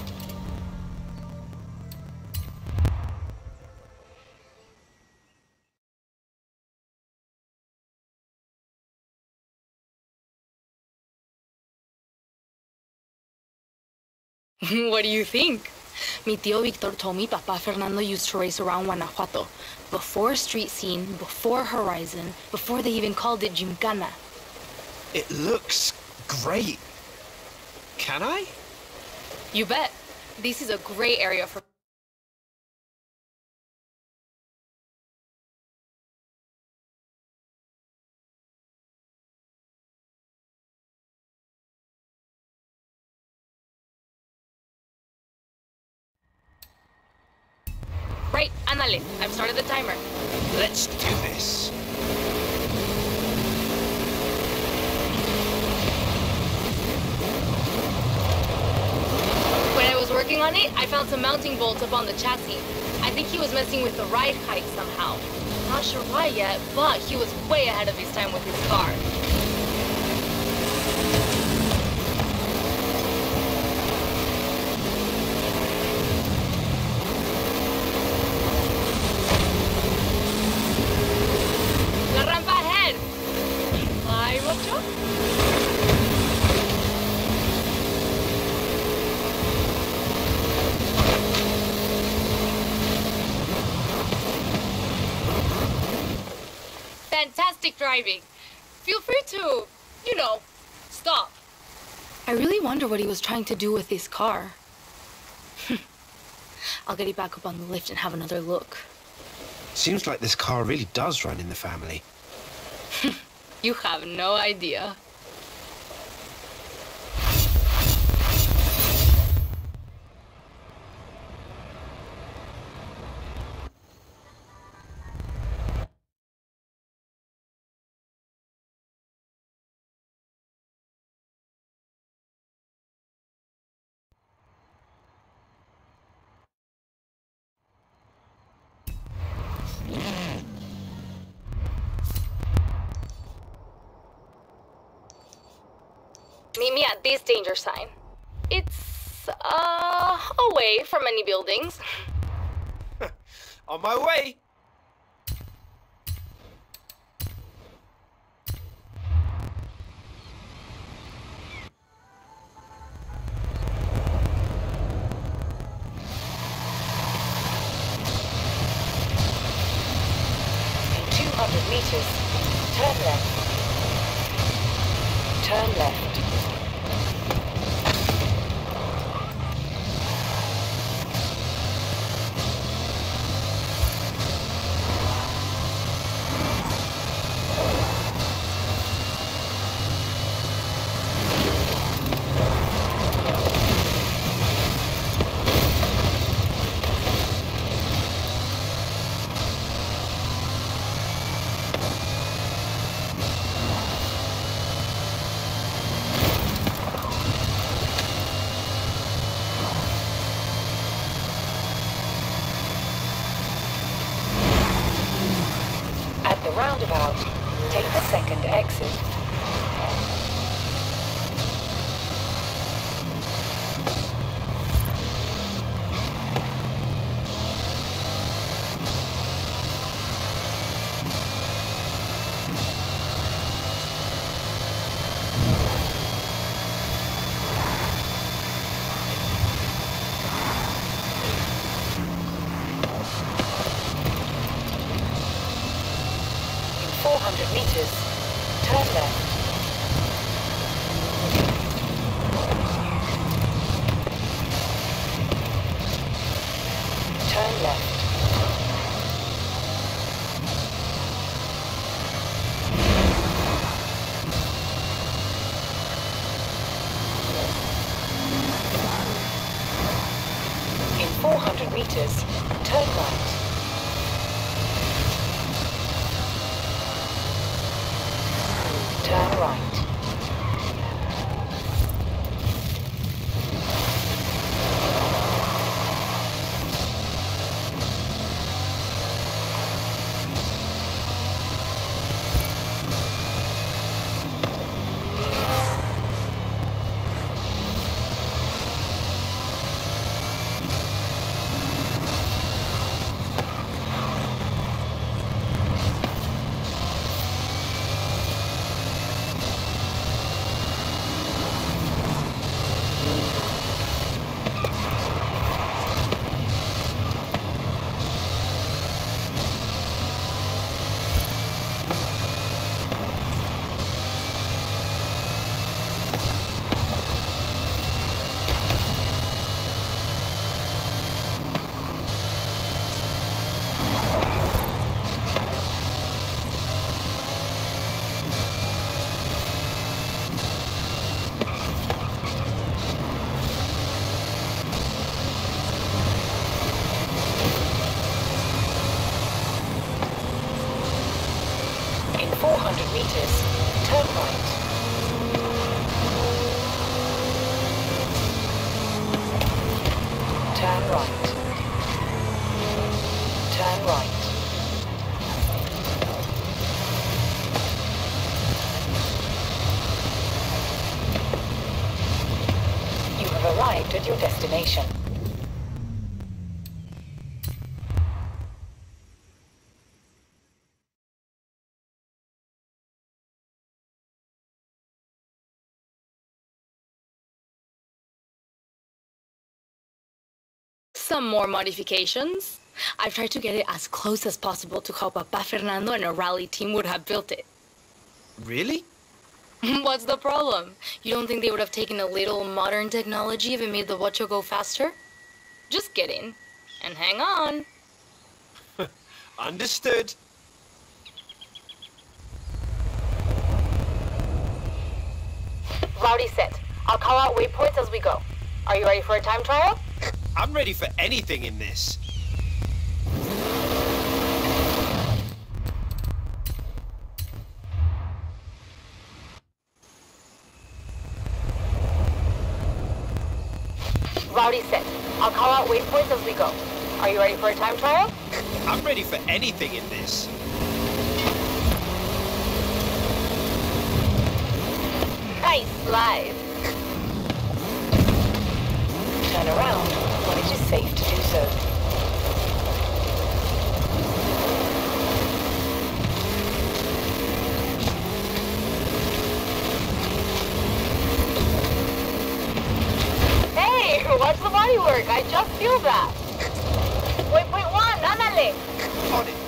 What do you think? Mi tío Victor told me Papa Fernando used to race around Guanajuato. Before street scene, before Horizon, before they even called it Gymkhana. It looks great. Can I? You bet. This is a great area for... Right, ándale. I've started the timer. Let's do this. When I was working on it, I found some mounting bolts up on the chassis. I think he was messing with the ride height somehow. Not sure why yet, but he was way ahead of his time with his car. La rampa ahead! Ay, mucho? Fantastic driving. Feel free to, you know, stop. I really wonder what he was trying to do with his car. I'll get it back up on the lift and have another look. Seems like this car really does run in the family. You have no idea. Meet me at this danger sign. It's, uh, away from any buildings. On my way. In two hundred meters, turn left. Turn left. At the roundabout, take the second exit. four hundred meters, turn left. Turn left. In four hundred meters, turn right. Turn hundred meters, turn right. Turn right. Turn right. You have arrived at your destination. Some more modifications. I've tried to get it as close as possible to how Papa Fernando and a rally team would have built it. Really? What's the problem? You don't think they would have taken a little modern technology if it made the Ocho go faster? Just get in and hang on. Understood. Rowdy set. I'll call out waypoints as we go. Are you ready for a time trial? I'm ready for anything in this. Rowdy set. I'll call out waypoints as we go. Are you ready for a time trial? I'm ready for anything in this. Nice slide. Turn around when it is safe to do so. Hey, watch the body work. I just feel that. Waypoint one, ándale. On it.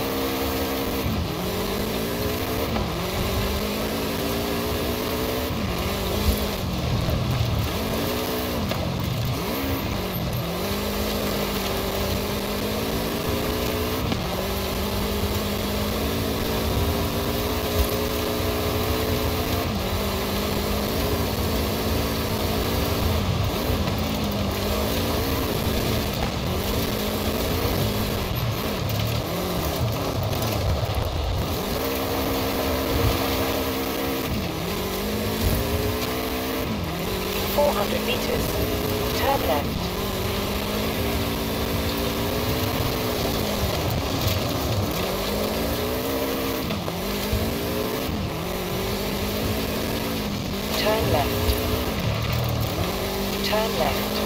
four hundred meters, turn left. Turn left. Turn left.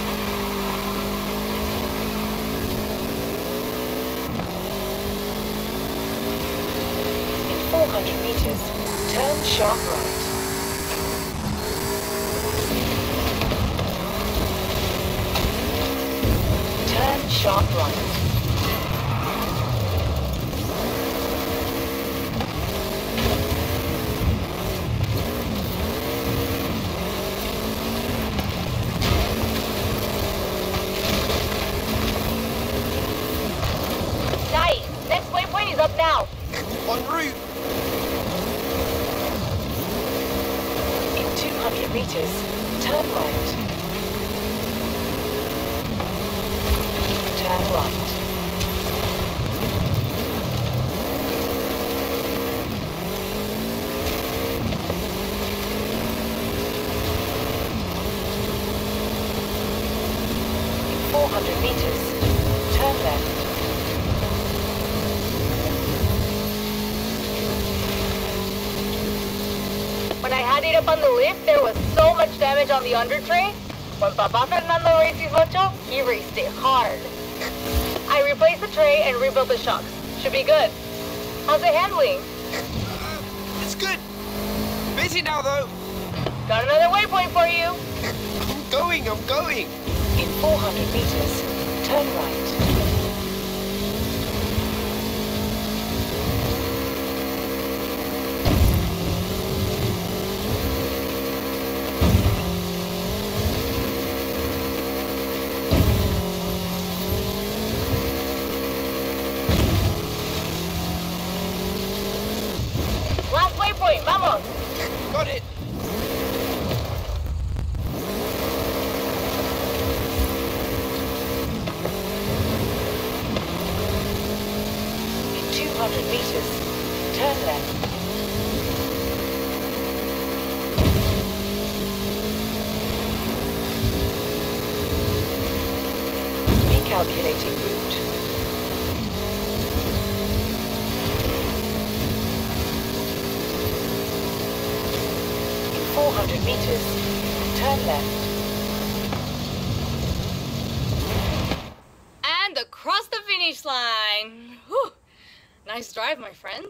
In four hundred meters, turn sharp right. Turn sharp right. Nice. Next waypoint is up now. En route. In two hundred meters, turn right. Turn right. In four hundred meters, turn left. When I had it up on the lift, there was so much damage on the under tray. When Papa Fernando raced his Ocho, he raced it hard. I replaced the tray and rebuilt the shocks. Should be good. How's it handling? Uh, it's good. Busy now, though. Got another waypoint for you. I'm going, I'm going. In four hundred meters, turn right. Last waypoint, vamos. Got it. In two hundred meters, turn left. Calculating route. In four hundred meters, turn left. And across the finish line. Whew. Nice drive, my friend.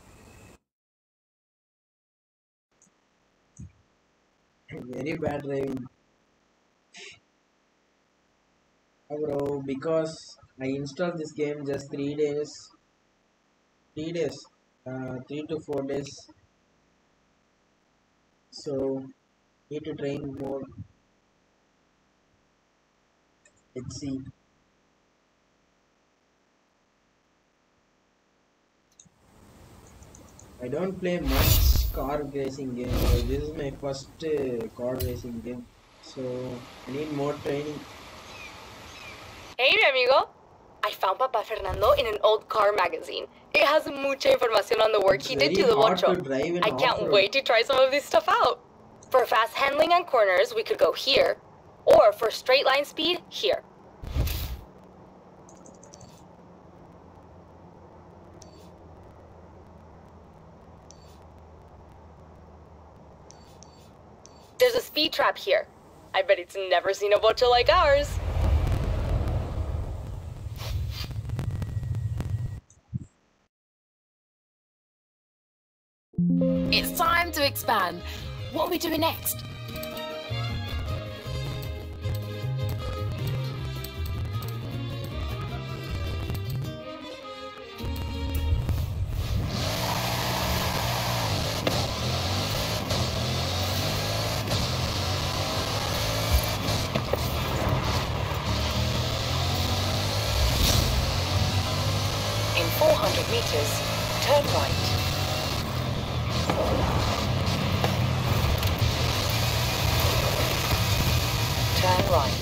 Very bad driving. Oh, bro, because I installed this game just three days. Three days. Uh, three to four days. So, need to train more. Let's see. I don't play much car racing game. This is my first uh, car racing game. So, I need more training. Hey, mi amigo. I found Papa Fernando in an old car magazine. It has mucha información on the work It's he did very to the hard Ocho. to drive in I can't off-road. wait to try some of this stuff out. For fast handling on corners, we could go here. Or for straight line speed, here. There's a speed trap here. I bet it's never seen a Bocho like ours. It's time to expand. What are we doing next? In four hundred meters, turn right. Turn right.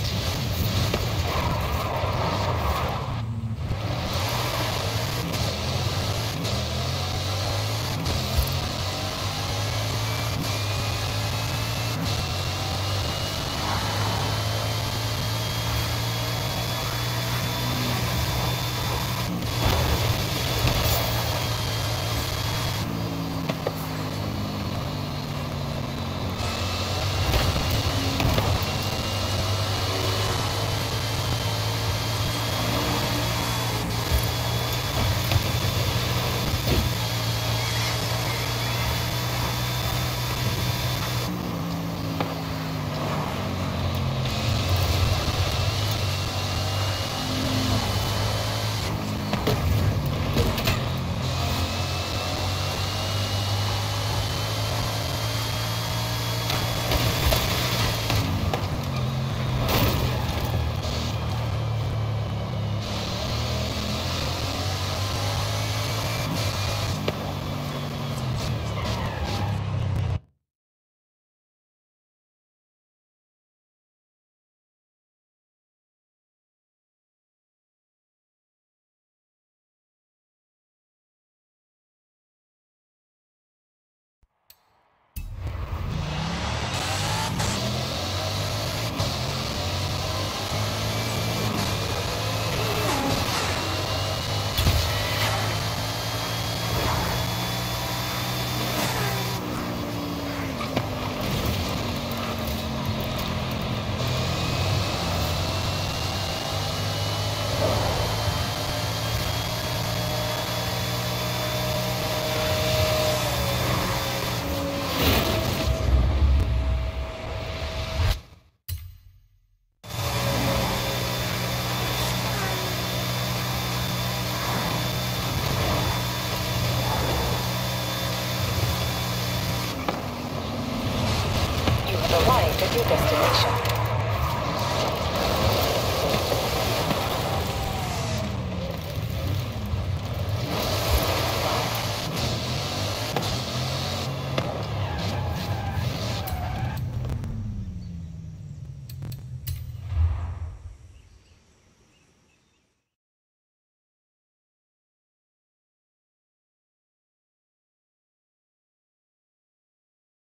Arrived at your destination.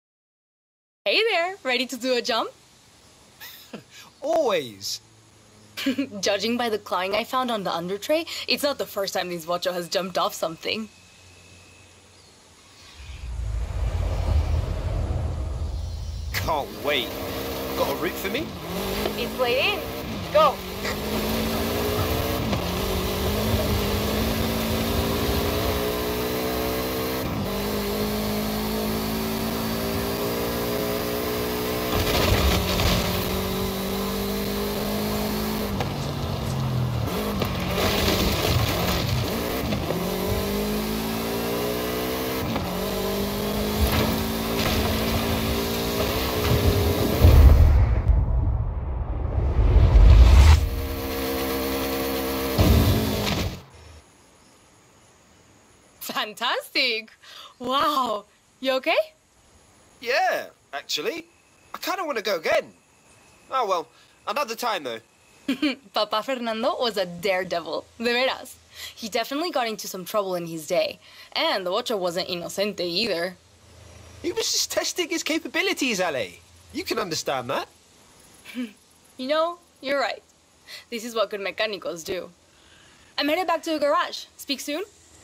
Hey there, ready to do a jump? Always. Judging by the clawing I found on the under tray, it's not the first time this Watcher has jumped off something. Can't wait. Got a route for me? It's laid in. Go. Fantastic! Wow! You okay? Yeah, actually. I kind of want to go again. Oh, well, another time, though. Papa Fernando was a daredevil, de veras. He definitely got into some trouble in his day. And the Watcher wasn't inocente either. He was just testing his capabilities, Ale. You can understand that. You know, you're right. This is what good mechanicos do. I'm headed back to the garage. Speak soon?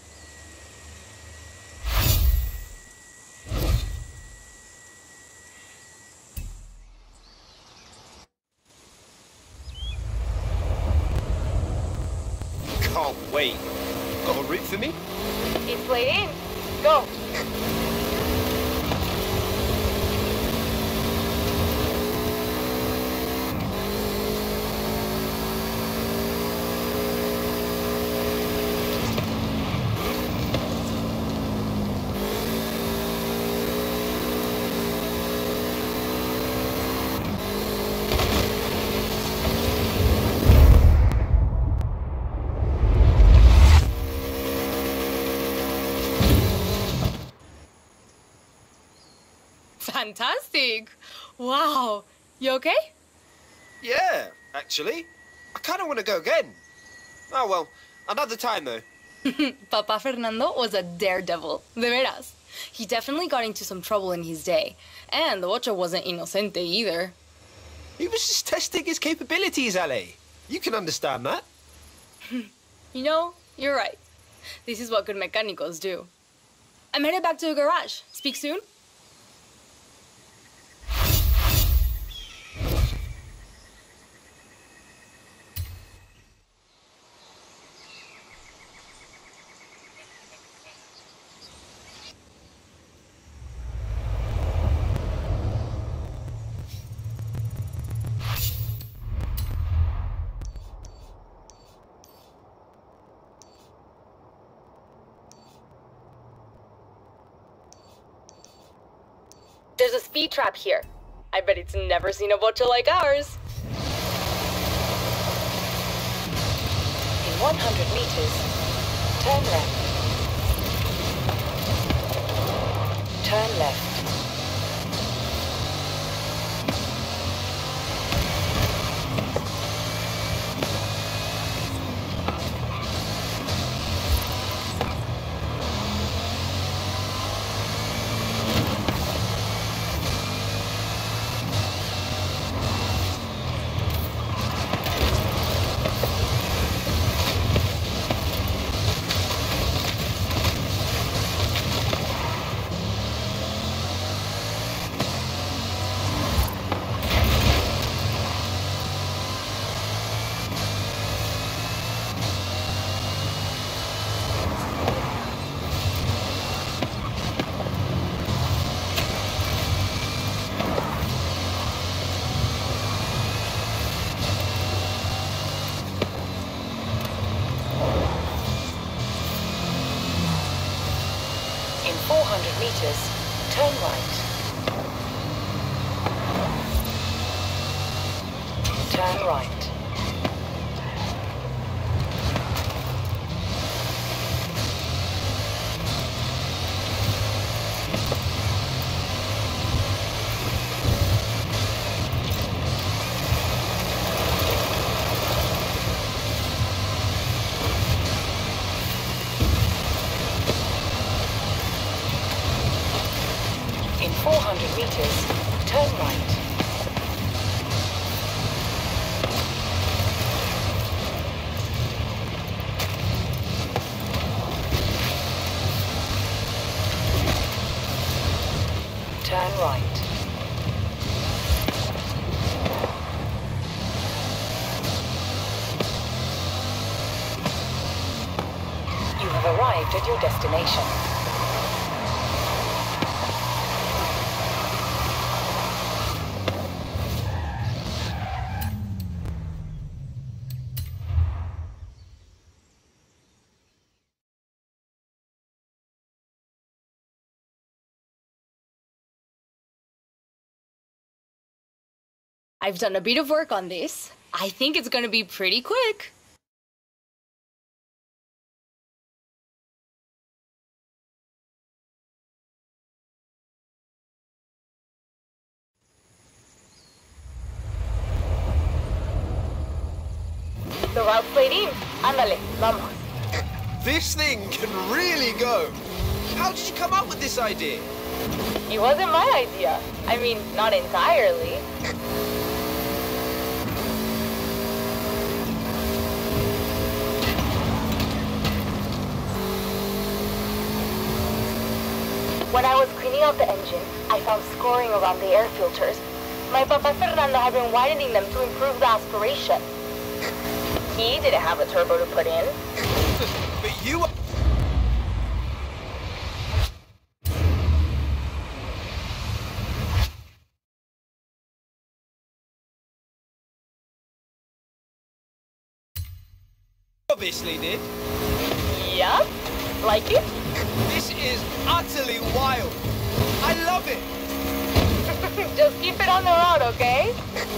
Can't wait. Got a route for me? It's laid in. Go. Fantastic! Wow! You okay? Yeah, actually. I kind of want to go again. Oh, well, another time, though. Papa Fernando was a daredevil, de veras. He definitely got into some trouble in his day. And the Watcher wasn't inocente either. He was just testing his capabilities, Ale. You can understand that. You know, you're right. This is what good mechanicos do. I'm headed back to the garage. Speak soon? There's a speed trap here. I bet it's never seen a Watcher like ours. In one hundred meters, turn left. Turn left. four hundred meters, turn right. Turn right. four hundred meters, turn right. turn right. You have arrived at your destination. I've done a bit of work on this. I think it's gonna be pretty quick. The route's laid in. Ándale, vamos. This thing can really go. How did you come up with this idea? It wasn't my idea. I mean, not entirely. When I was cleaning out the engine, I found scoring around the air filters. My Papa Fernando had been widening them to improve the aspiration. He didn't have a turbo to put in. But you... obviously did. Yup. Like it? This is utterly wild. I love it. Just keep it on the road, okay?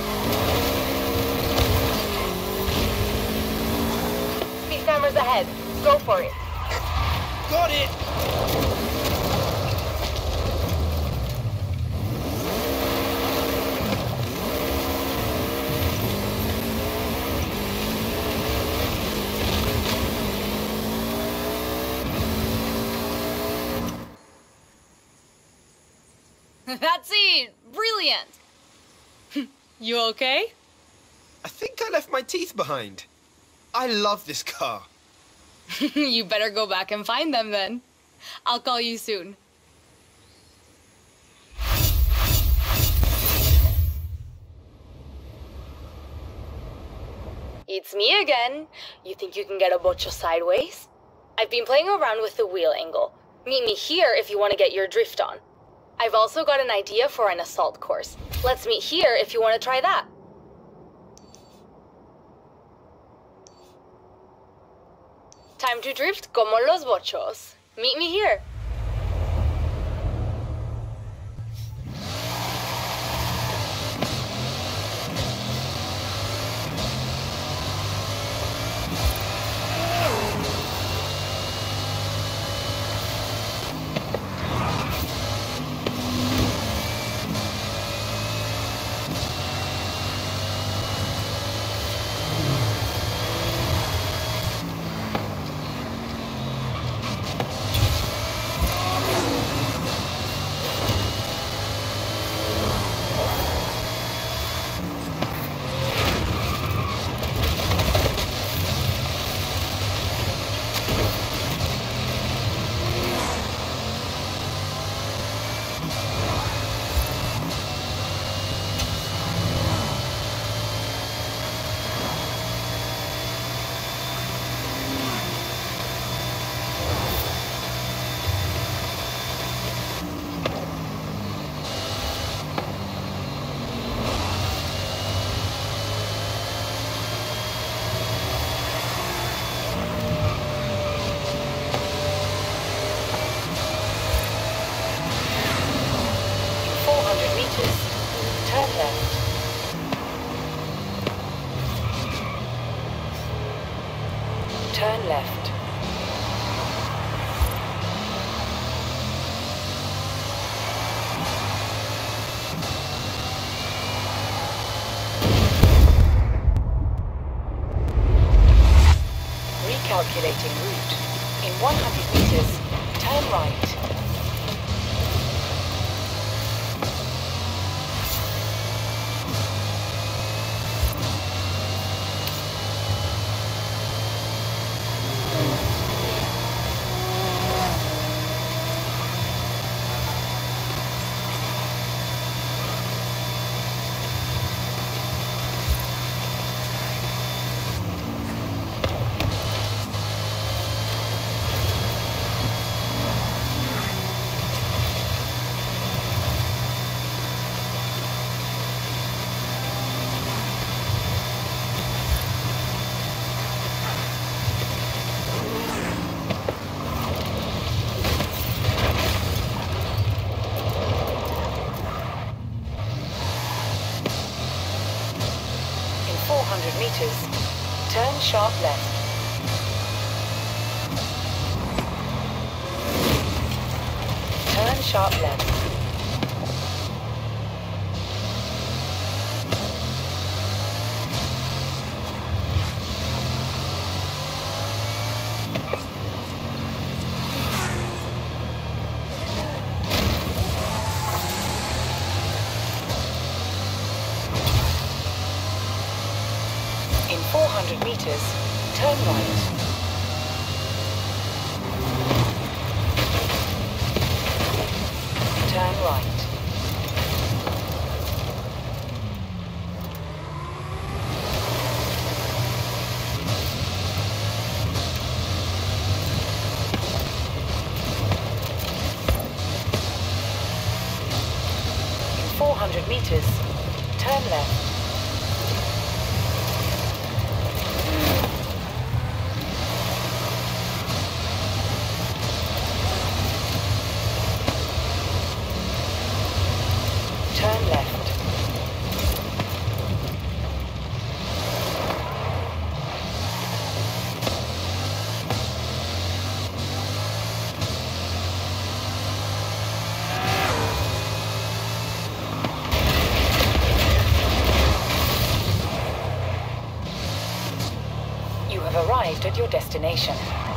Speed cameras ahead. Go for it. Got it. That's it! Brilliant! You okay? I think I left my teeth behind. I love this car. You better go back and find them then. I'll call you soon. It's me again. You think you can get a bocho sideways? I've been playing around with the wheel angle. Meet me here if you want to get your drift on. I've also got an idea for an assault course. Let's meet here if you want to try that. Time to drift como los bochos. Meet me here. Turn left. Recalculating route. In one hundred meters, turn right. sharp left. Turn sharp left. In four hundred meters, turn right. Turn right. In four hundred meters, turn left. Turn left. You have arrived at your destination.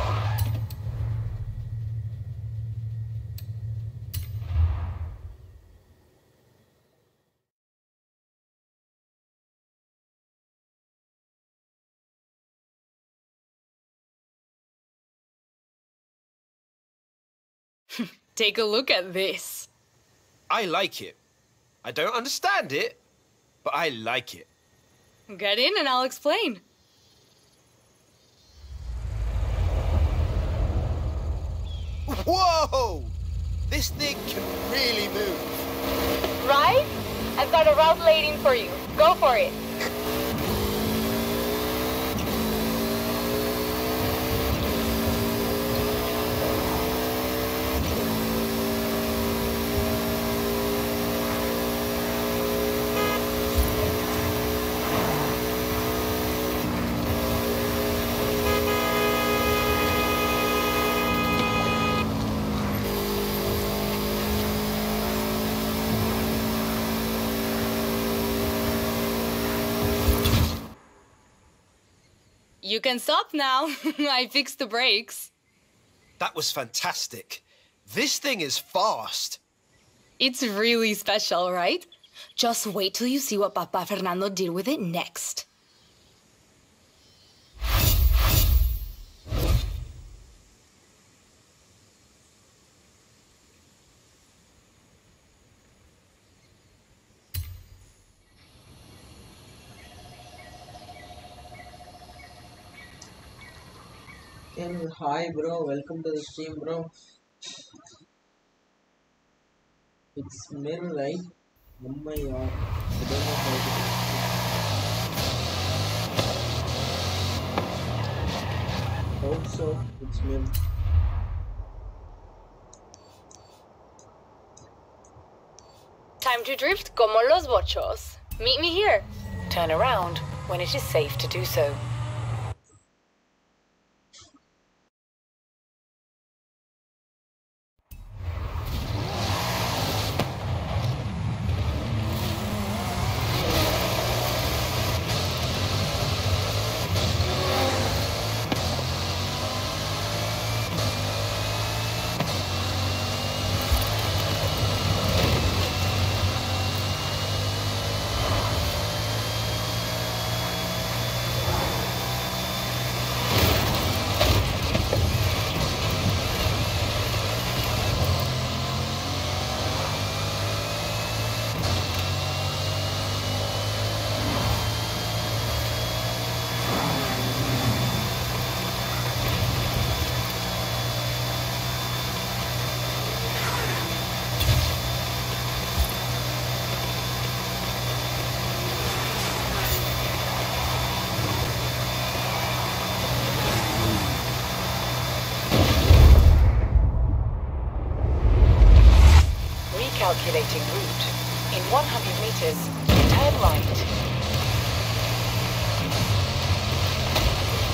Take a look at this. I like it. I don't understand it, but I like it. Get in and I'll explain. Whoa! This thing can really move. Right? I've got a route waiting for you. Go for it. You can stop now. I fixed the brakes. That was fantastic. This thing is fast. It's really special, right? Just wait till you see what Papa Fernando did with it next. Ken, hi bro, welcome to the stream bro. It's Mir, right? Mumbai or I don't know how to hope so, it's Mir. Time to drift como los bochos. Meet me here. Turn around when it is safe to do so. Calculating route. In one hundred meters, turn right.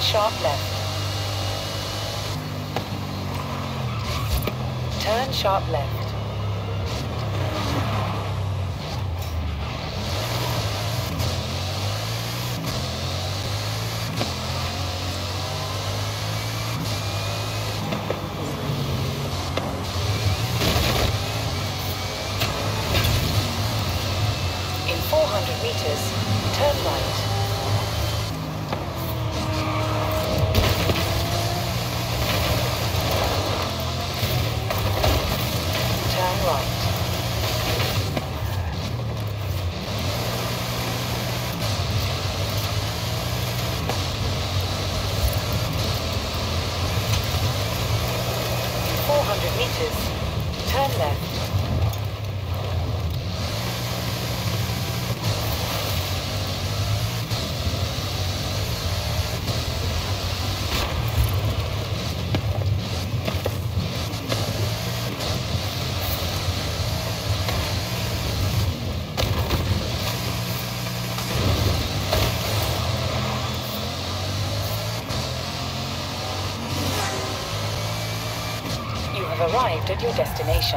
sharp left. Turn sharp left. In four hundred meters, turn right. Turn right. four hundred meters, turn left. You have arrived at your destination.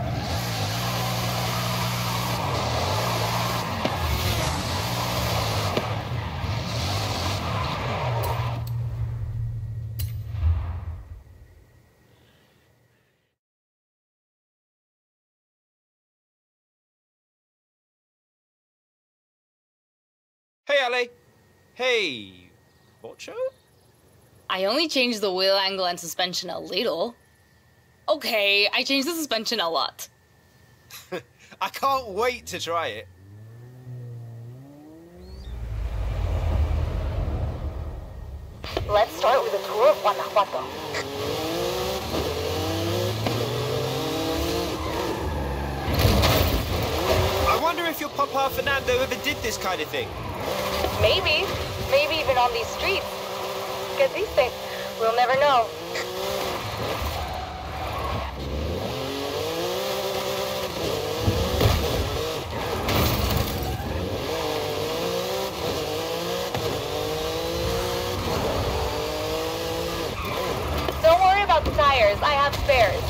Hey, Ali. Hey, Bocho? I only changed the wheel angle and suspension a little. Okay, I changed the suspension a lot. I can't wait to try it. Let's start with a tour of Guanajuato. I wonder if your Papa Fernando ever did this kind of thing. Maybe. Maybe even on these streets. Get these things. We'll never know. Don't worry about the tires. I have spares.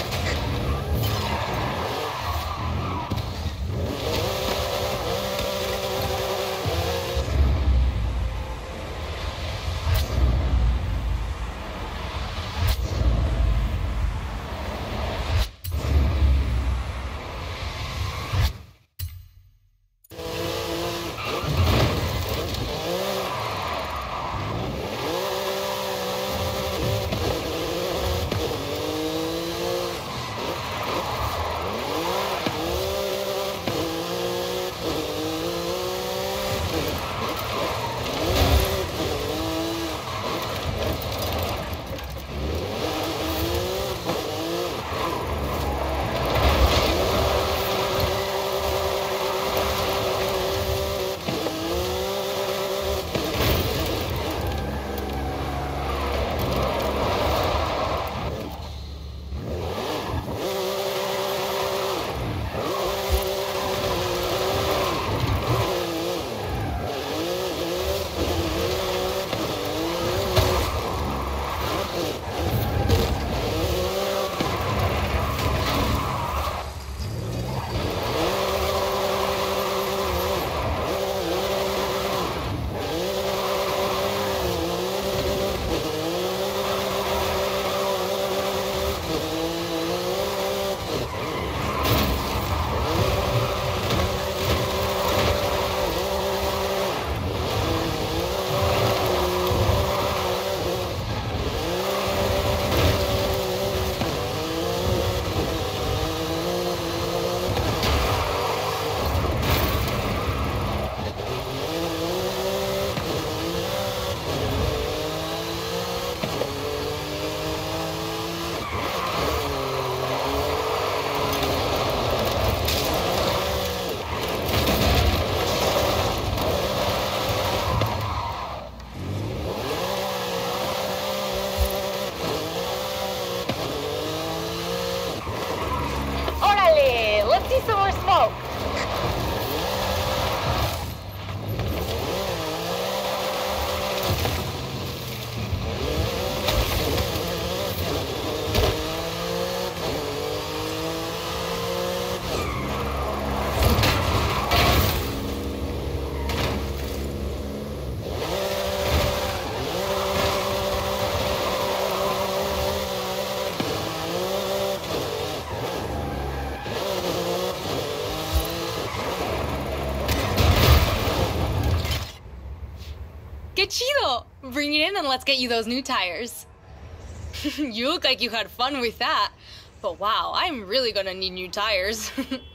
in and let's get you those new tires. You look like you had fun with that. But wow, I'm really gonna need new tires.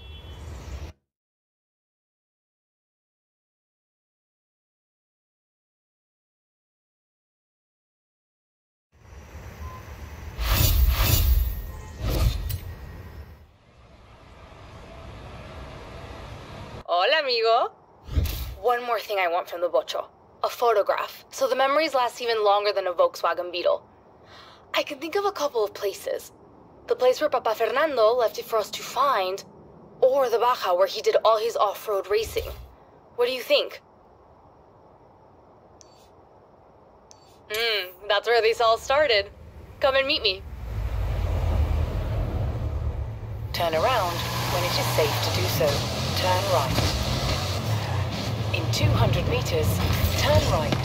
Hola, amigo. One more thing I want from the Bocho. A photograph, so the memories last even longer than a Volkswagen Beetle. I can think of a couple of places. The place where Papa Fernando left it for us to find, or the Baja where he did all his off-road racing. What do you think? Hmm, that's where this all started. Come and meet me. Turn around when it is safe to do so. Turn right. In two hundred meters, turn right.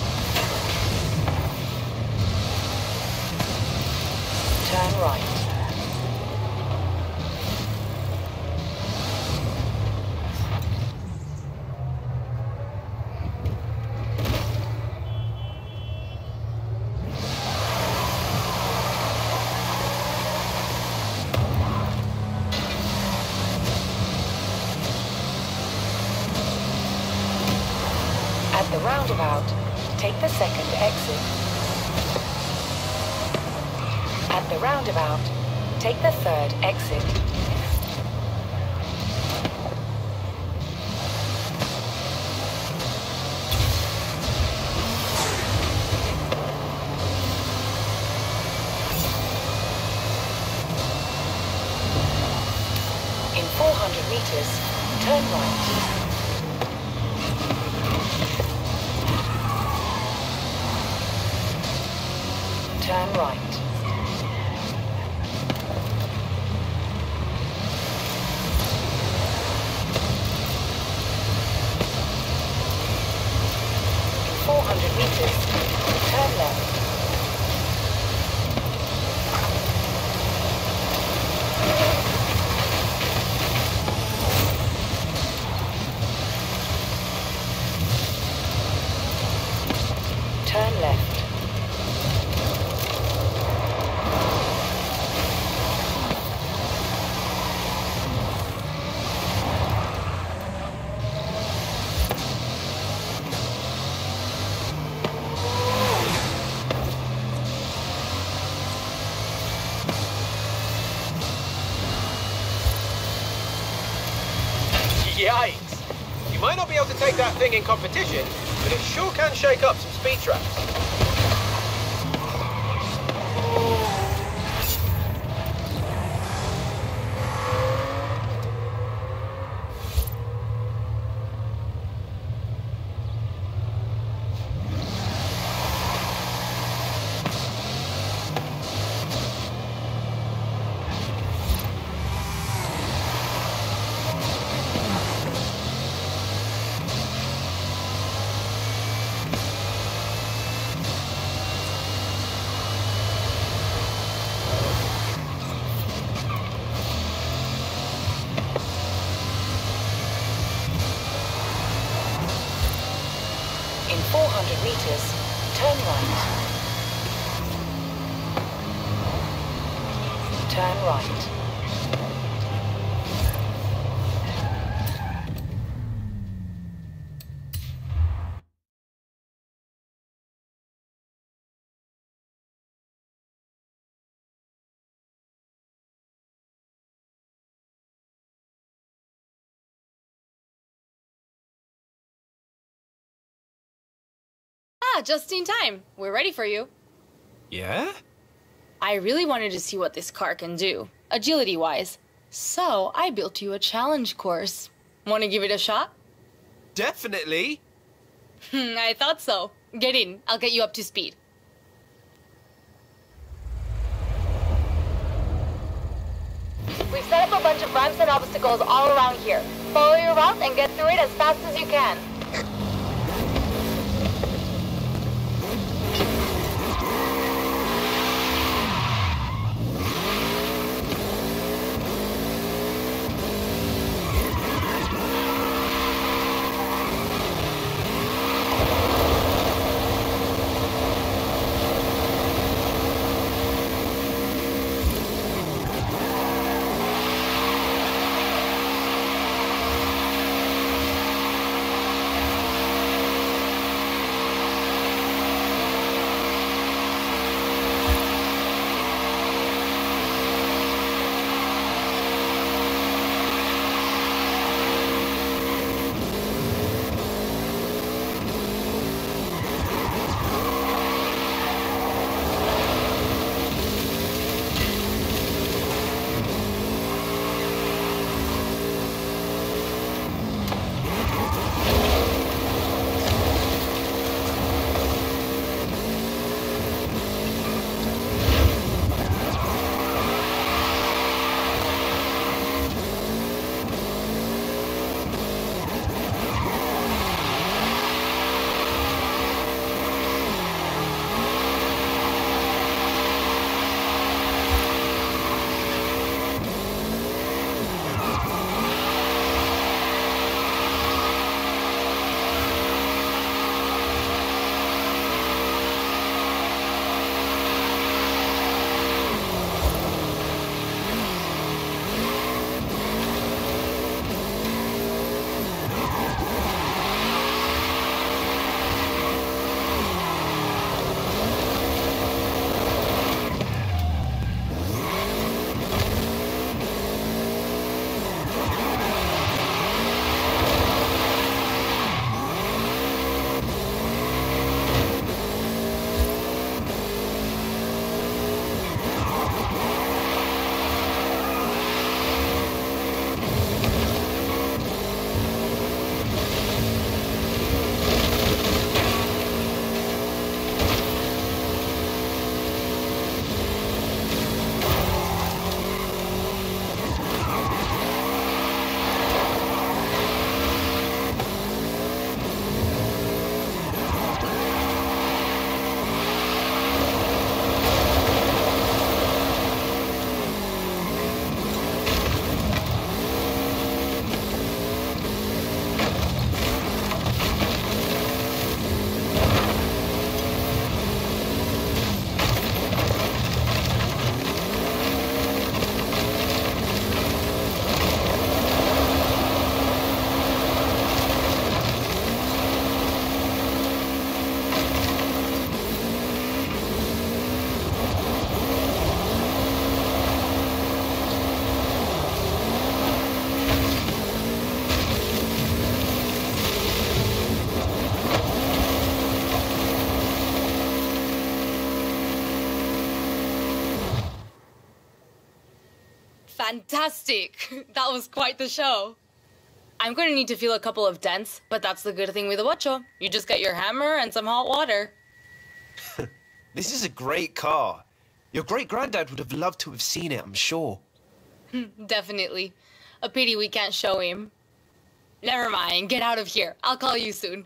Turn right. At the roundabout, take the second exit. At the roundabout, take the third exit. In four hundred meters, turn right. Turn right. In four hundred meters, turn left. Turn left. Yikes! You might not be able to take that thing in competition, but it sure can shake up some speed traps. In four hundred meters, turn right. Turn right. Ah, just in time. We're ready for you. Yeah? I really wanted to see what this car can do, agility-wise. So I built you a challenge course. Want to give it a shot? Definitely. Hmm, I thought so. Get in. I'll get you up to speed. We've set up a bunch of ramps and obstacles all around here. Follow your route and get through it as fast as you can. Fantastic! That was quite the show. I'm going to need to feel a couple of dents, but that's the good thing with a Ocho. You just get your hammer and some hot water. This is a great car. Your great-granddad would have loved to have seen it, I'm sure. Definitely. A pity we can't show him. Never mind, get out of here. I'll call you soon.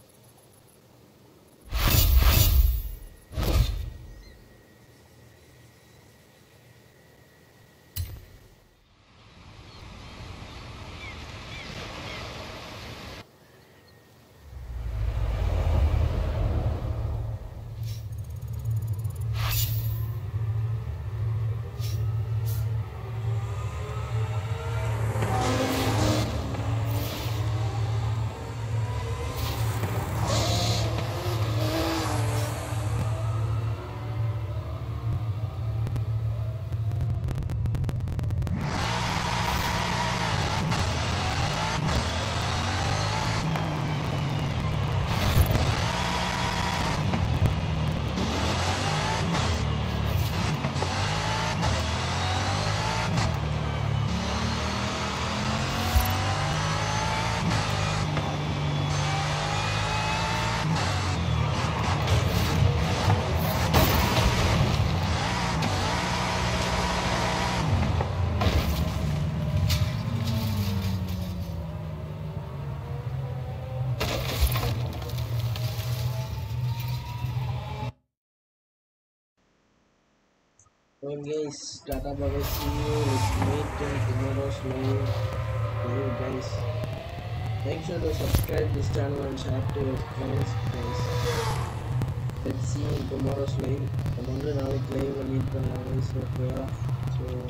Well guys, Tata Baba, see you with meet in tomorrow's live live guys. Make sure to subscribe this channel and share to your friends guys. Let's see you in tomorrow's live. I'm on the live and meet the guys so so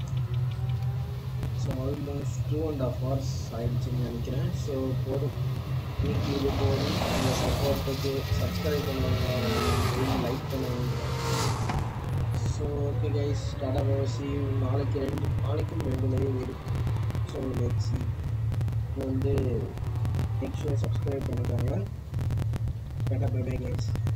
so almost two and a half hours ஆயிடுச்சுன்னு நினைக்கிறேன். So போதும் இன்னைக்கு இது போதும். உங்கள் சப்போர்ட்டுக்கு subscribe பண்ணுவாங்க, like பண்ணுவாங்க. So okay guys, Tata Baba, see you நாளைக்கு ரெண்டு நாளைக்கும் ரெண்டு லைவ் இருக்கு. So let's see. வந்து make sure subscribe பண்ணிக்கோங்க. Tata bye bye guys.